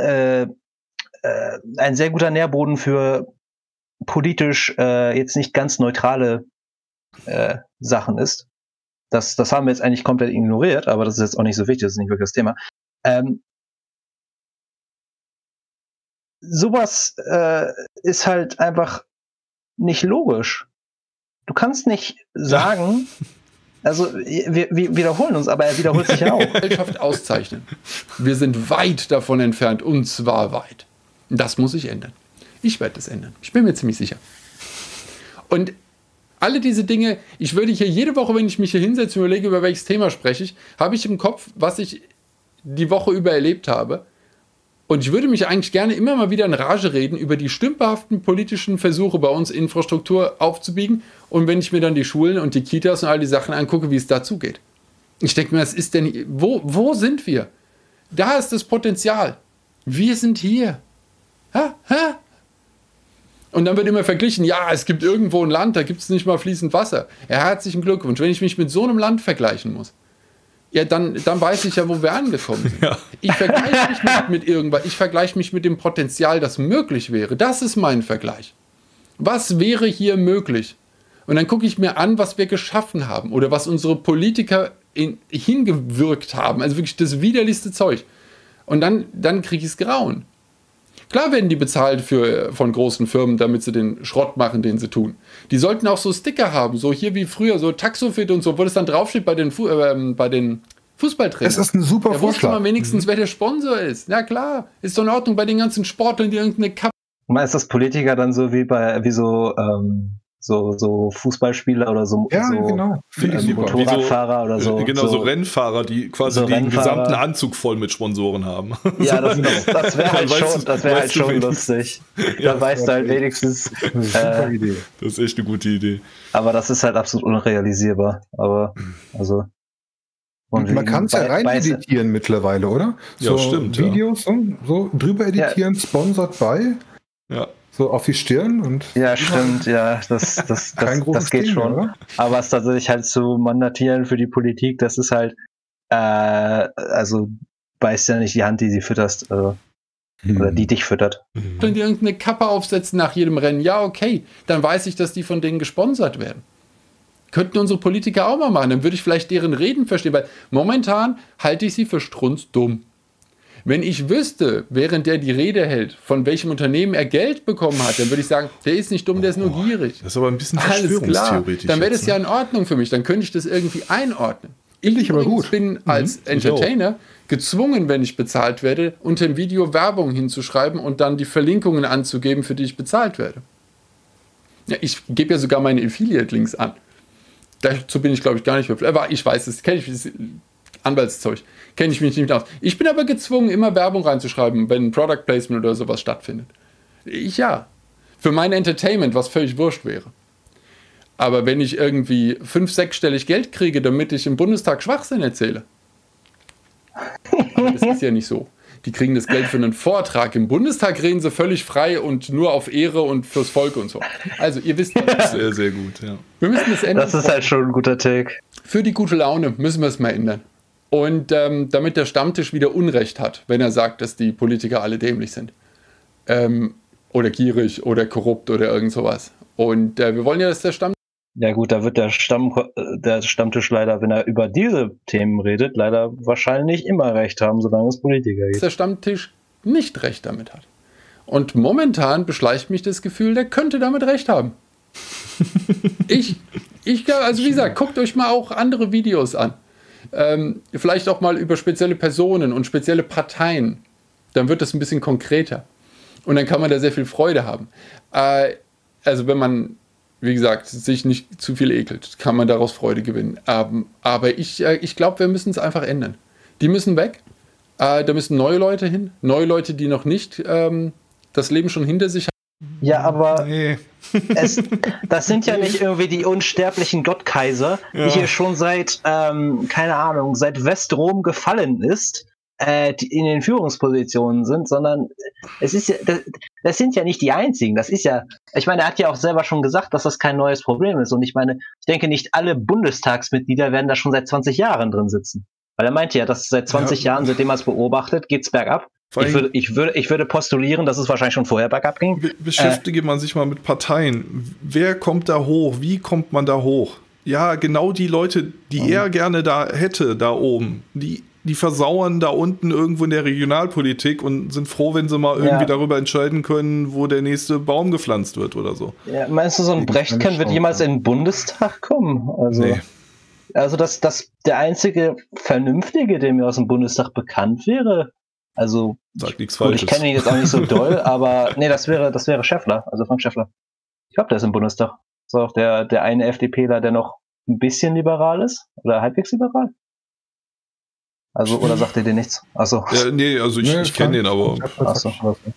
B: sehr guter Nährboden für politisch jetzt nicht ganz neutrale Sachen ist. Das haben wir jetzt eigentlich komplett ignoriert, aber das ist jetzt auch nicht so wichtig, das ist nicht wirklich das Thema. Sowas ist halt einfach nicht logisch. Du kannst nicht sagen, also wir wiederholen uns, aber er wiederholt sich ja auch.
D: Gesellschaft auszeichnen. Wir sind weit davon entfernt, und zwar weit. Das muss sich ändern. Ich werde das ändern. Ich bin mir ziemlich sicher. Und alle diese Dinge, ich würde hier jede Woche, wenn ich mich hier hinsetze und überlege, über welches Thema spreche ich, habe ich im Kopf, was ich die Woche über erlebt habe. Und ich würde mich eigentlich gerne immer mal wieder in Rage reden über die stümperhaften politischen Versuche bei uns, Infrastruktur aufzubiegen. Und wenn ich mir dann die Schulen und die Kitas und all die Sachen angucke, wie es dazu geht. Ich denke mir, was ist denn, wo sind wir? Da ist das Potenzial. Wir sind hier. Und dann wird immer verglichen, ja, es gibt irgendwo ein Land, da gibt es nicht mal fließend Wasser. Ja, herzlichen Glückwunsch. Wenn ich mich mit so einem Land vergleichen muss, ja, dann weiß ich ja, wo wir angekommen sind. Ja. Ich vergleiche mich nicht mit irgendwas, ich vergleiche mich mit dem Potenzial, das möglich wäre. Das ist mein Vergleich. Was wäre hier möglich? Und dann gucke ich mir an, was wir geschaffen haben oder was unsere Politiker hingewirkt haben. Also wirklich das widerlichste Zeug. Und dann kriege ich es Grauen. Klar werden die bezahlt von großen Firmen, damit sie den Schrott machen, den sie tun. Die sollten auch so Sticker haben, so hier wie früher, so Taxofit und so, wo das dann draufsteht bei den Fußballtrainern.
C: Das ist ein super
D: Vorschlag. Da wusste man wenigstens, wer der Sponsor ist. Na klar, ist doch in Ordnung bei den ganzen Sportlern, die irgendeine Kappe...
B: Ist das Politiker dann so wie so Fußballspieler oder so,
C: ja, genau.
B: Motorradfahrer oder so.
A: Genau, so Rennfahrer, die quasi den gesamten Anzug voll mit Sponsoren haben.
B: Ja, das wäre halt schon lustig. Da weißt du halt wenigstens.
C: Super Idee.
A: Das ist echt eine gute Idee.
B: Aber das ist halt absolut unrealisierbar. Aber, also.
C: Und man kann es ja rein editieren mittlerweile, oder?
A: Ja, stimmt.
C: Videos so drüber editieren, sponsored by.
A: Ja.
C: So auf die Stirn und.
B: Ja, stimmt, ja, das geht schon. Oder? Aber es tatsächlich halt zu mandatieren für die Politik, das ist halt, also beißt ja nicht die Hand, die sie fütterst, oder die dich füttert.
D: Wenn die irgendeine Kappe aufsetzen nach jedem Rennen, ja, okay, dann weiß ich, dass die von denen gesponsert werden. Könnten unsere Politiker auch mal machen, dann würde ich vielleicht deren Reden verstehen, weil momentan halte ich sie für strunzdumm. Wenn ich wüsste, während der die Rede hält, von welchem Unternehmen er Geld bekommen hat, dann würde ich sagen, der ist nicht dumm, der ist nur gierig.
A: Das ist aber ein bisschen
D: verschwörungstheoretisch. Dann wäre das ja in Ordnung für mich, dann könnte ich das irgendwie einordnen. Ich bin als Entertainer gezwungen, wenn ich bezahlt werde, unter dem Video Werbung hinzuschreiben und dann die Verlinkungen anzugeben, für die ich bezahlt werde. Ja, ich gebe ja sogar meine Affiliate-Links an. Dazu bin ich, glaube ich, gar nicht mehr. Aber ich weiß, das kenne ich, das Anwaltszeug. Kenne ich mich nicht aus. Ich bin aber gezwungen, immer Werbung reinzuschreiben, wenn ein Product Placement oder sowas stattfindet. Ja. Für mein Entertainment, was völlig wurscht wäre. Aber wenn ich irgendwie 5-, 6-stellig Geld kriege, damit ich im Bundestag Schwachsinn erzähle. Aber das ist ja nicht so. Die kriegen das Geld für einen Vortrag. Im Bundestag reden sie völlig frei und nur auf Ehre und fürs Volk und so. Also ihr wisst das.
A: Sehr, sehr gut, ja.
D: Wir müssen das ändern.
B: Das ist halt schon ein guter Take.
D: Für die gute Laune müssen wir es mal ändern. Und damit der Stammtisch wieder Unrecht hat, wenn er sagt, dass die Politiker alle dämlich sind. Oder gierig oder korrupt oder irgend sowas. Und wir wollen ja, dass der Stammtisch...
B: Ja gut, da wird der Stammtisch leider, wenn er über diese Themen redet, leider wahrscheinlich immer recht haben, solange es Politiker gibt.
D: Dass der Stammtisch nicht recht damit hat. Und momentan beschleicht mich das Gefühl, der könnte damit recht haben. Ich glaube, also wie gesagt, guckt euch mal auch andere Videos an. Vielleicht auch mal über spezielle Personen und spezielle Parteien. Dann wird das ein bisschen konkreter. Und dann kann man da sehr viel Freude haben. Also wenn man, wie gesagt, sich nicht zu viel ekelt, kann man daraus Freude gewinnen. Aber ich glaube, wir müssen es einfach ändern. Die müssen weg. Da müssen neue Leute hin. Neue Leute, die noch nicht das Leben schon hinter sich haben.
B: Ja, aber das sind ja nicht irgendwie die unsterblichen Gottkaiser, die hier schon seit, keine Ahnung, seit Westrom gefallen ist, die in den Führungspositionen sind, sondern es ist ja, das sind ja nicht die einzigen. Das ist ja, ich meine, er hat ja auch selber schon gesagt, dass das kein neues Problem ist. Und ich meine, ich denke, nicht alle Bundestagsmitglieder werden da schon seit 20 Jahren drin sitzen. Weil er meinte ja, dass seit 20 Jahren, seitdem er es beobachtet, geht's bergab. Ich würde postulieren, dass es wahrscheinlich schon vorher bergab ging.
A: Beschäftige man sich mal mit Parteien. Wer kommt da hoch? Wie kommt man da hoch? Ja, genau die Leute, die er gerne da hätte, da oben, die versauern da unten irgendwo in der Regionalpolitik und sind froh, wenn sie mal irgendwie darüber entscheiden können, wo der nächste Baum gepflanzt wird oder so.
B: Ja, meinst du, so ein Brechtken wird jemals in den Bundestag kommen? Also, nee. Also der einzige Vernünftige, der mir aus dem Bundestag bekannt wäre, also
A: sag nichts Falsches.
B: Ich kenne ihn jetzt auch nicht so doll, aber nee, das wäre Schäffler, also Frank Schäffler. Ich glaube, der ist im Bundestag. Das ist auch der eine FDPler, der noch ein bisschen liberal ist oder halbwegs liberal. Also, oder sagt ihr dir nichts? Achso.
A: Ja, nee, also ich kenne den, aber
B: Achso.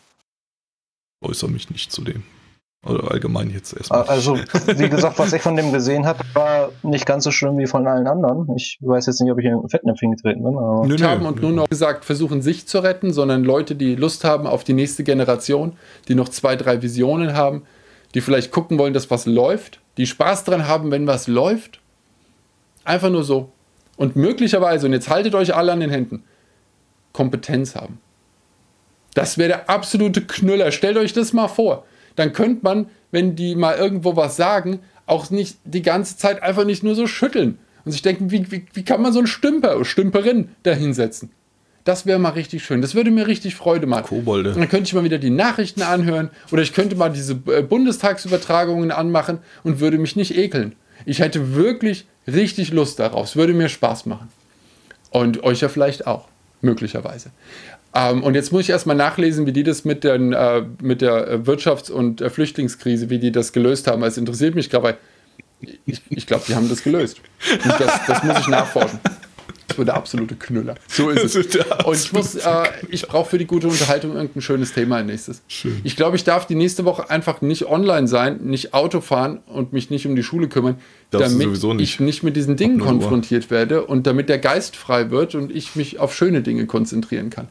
A: äußere mich nicht zu dem. Oder allgemein jetzt erstmal.
B: Also, wie gesagt, was ich von dem gesehen habe, war nicht ganz so schlimm wie von allen anderen. Ich weiß jetzt nicht, ob ich in Fettnäpfchen getreten bin. Aber
D: haben und nur noch gesagt, versuchen sich zu retten, sondern Leute, die Lust haben auf die nächste Generation, die noch 2, 3 Visionen haben, die vielleicht gucken wollen, dass was läuft, die Spaß dran haben, wenn was läuft. Einfach nur so. Und möglicherweise, und jetzt haltet euch alle an den Händen, Kompetenz haben. Das wäre der absolute Knüller. Stellt euch das mal vor. Dann könnte man, wenn die mal irgendwo was sagen, auch nicht die ganze Zeit einfach nicht nur so schütteln und sich denken, wie kann man so einen Stümper oder Stümperin da hinsetzen? Das wäre mal richtig schön. Das würde mir richtig Freude machen.
A: Kobolde.
D: Und dann könnte ich mal wieder die Nachrichten anhören oder ich könnte mal diese Bundestagsübertragungen anmachen und würde mich nicht ekeln. Ich hätte wirklich richtig Lust darauf. Es würde mir Spaß machen. Und euch ja vielleicht auch, möglicherweise. Und jetzt muss ich erstmal nachlesen, wie die das mit der Wirtschafts- und Flüchtlingskrise, wie die das gelöst haben. Es interessiert mich gerade, weil ich glaube, die haben das gelöst. Und das muss ich nachforschen. Das wird der absolute Knüller. So ist es. Und ich brauche für die gute Unterhaltung irgendein schönes Thema als nächstes.
A: Schön.
D: Ich glaube, ich darf die nächste Woche einfach nicht online sein, nicht Auto fahren und mich nicht um die Schule kümmern, damit ich nicht mit diesen Dingen konfrontiert werde und damit der Geist frei wird und ich mich auf schöne Dinge konzentrieren kann.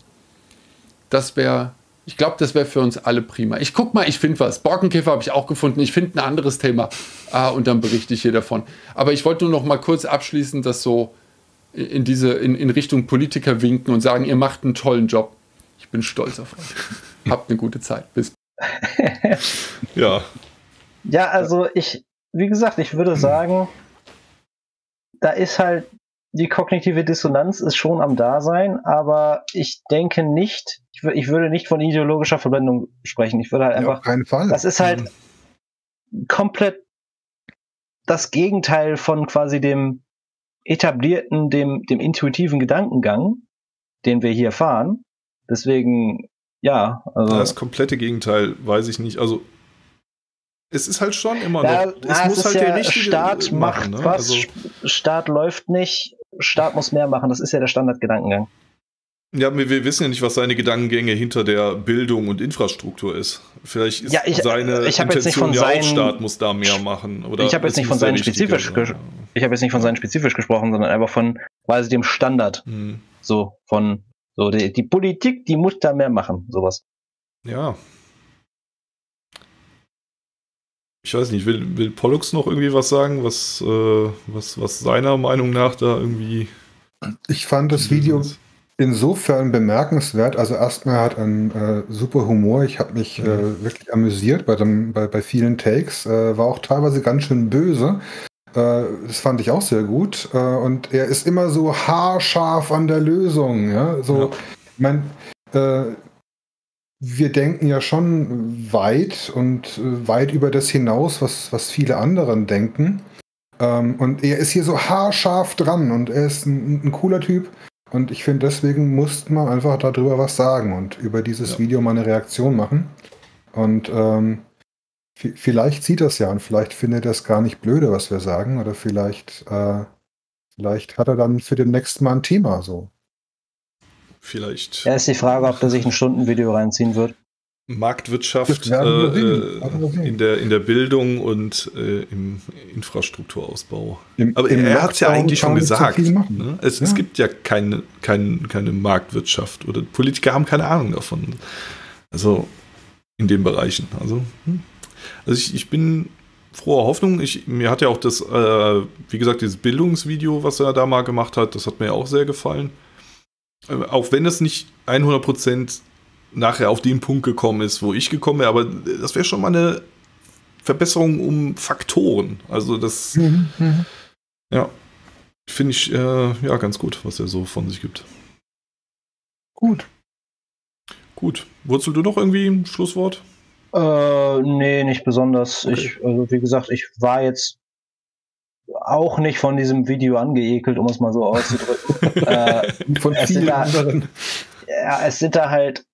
D: Ich glaube, das wäre für uns alle prima. Ich guck mal, ich finde was. Borkenkäfer habe ich auch gefunden. Ich finde ein anderes Thema. Und dann berichte ich hier davon. Aber ich wollte nur noch mal kurz abschließen, das so in Richtung Politiker winken und sagen, ihr macht einen tollen Job. Ich bin stolz auf euch. Habt eine gute Zeit. Bis.
A: Ja.
B: Ja, also wie gesagt, ich würde sagen, da ist halt die kognitive Dissonanz ist schon am Dasein, aber ich denke nicht, ich würde nicht von ideologischer Verblendung sprechen. Ich würde halt einfach,
C: auf keinen Fall.
B: Das ist halt komplett das Gegenteil von quasi dem etablierten, dem intuitiven Gedankengang, den wir hier fahren. Deswegen, ja. Also
A: das komplette Gegenteil, weiß ich nicht. Also es ist halt schon immer noch.
B: Es muss halt der richtige Staat macht machen, ne? Was, also, Staat läuft nicht, Staat muss mehr machen. Das ist ja der Standardgedankengang.
A: Ja, wir wissen ja nicht, was seine Gedankengänge hinter der Bildung und Infrastruktur ist. Vielleicht ist seine Intention ja auch, Staat muss da mehr machen. Oder
B: ich habe jetzt nicht von seinen spezifisch gesprochen, sondern einfach von quasi dem Standard. So von die Politik, die muss da mehr machen, sowas.
A: Ja. Ich weiß nicht, will Pollux noch irgendwie was sagen, was seiner Meinung nach da irgendwie...
C: Ich fand das Video insofern bemerkenswert. Also erstmal hat einen super Humor. Ich habe mich wirklich amüsiert bei vielen Takes. War auch teilweise ganz schön böse. Das fand ich auch sehr gut. Und er ist immer so haarscharf an der Lösung. Ja? So, ich meine, wir denken ja schon weit und weit über das hinaus, was viele anderen denken. Und er ist hier so haarscharf dran und er ist ein cooler Typ. Und ich finde, deswegen muss man einfach darüber was sagen und über dieses Video mal eine Reaktion machen. Und vielleicht sieht das ja und vielleicht findet er das gar nicht blöde, was wir sagen. Oder vielleicht hat er dann für den nächsten Mal ein Thema so.
A: Vielleicht.
B: Ja, ist die Frage, ob er sich ein Stundenvideo reinziehen wird.
A: Marktwirtschaft in der Bildung und im Infrastrukturausbau. Aber er hat es ja eigentlich schon gesagt. Ne? Es gibt ja keine Marktwirtschaft oder Politiker haben keine Ahnung davon. Also in den Bereichen. Also ich bin froher Hoffnung. Mir hat ja auch das, wie gesagt, dieses Bildungsvideo, was er da mal gemacht hat, das hat mir auch sehr gefallen. Auch wenn es nicht 100% nachher auf den Punkt gekommen ist, wo ich gekommen wäre, aber das wäre schon mal eine Verbesserung um Faktoren. Also das ja, finde ich ganz gut, was er so von sich gibt.
C: Gut.
A: Wurzel, du noch irgendwie ein Schlusswort?
B: Nee, nicht besonders.
A: Okay.
B: Also wie gesagt, ich war jetzt auch nicht von diesem Video angeekelt, um es mal so auszudrücken.
C: Von vielen anderen.
B: Ja, es sind da halt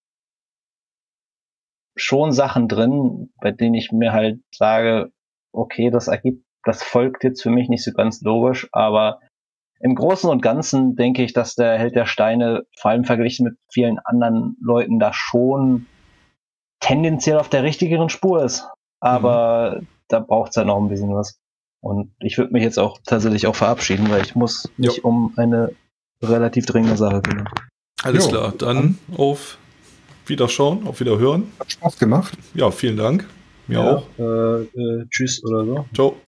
B: schon Sachen drin, bei denen ich mir halt sage, okay, das folgt jetzt für mich nicht so ganz logisch, aber im Großen und Ganzen denke ich, dass der Held der Steine, vor allem verglichen mit vielen anderen Leuten, da schon tendenziell auf der richtigeren Spur ist. Aber da braucht es ja noch ein bisschen was. Und ich würde mich jetzt auch tatsächlich auch verabschieden, weil ich muss mich um eine relativ dringende Sache kümmern.
A: Alles klar, dann auf Wiederschauen, auf Wiederhören.
C: Hat Spaß gemacht.
A: Ja, vielen Dank. Mir auch.
B: Tschüss oder so.
A: Ciao.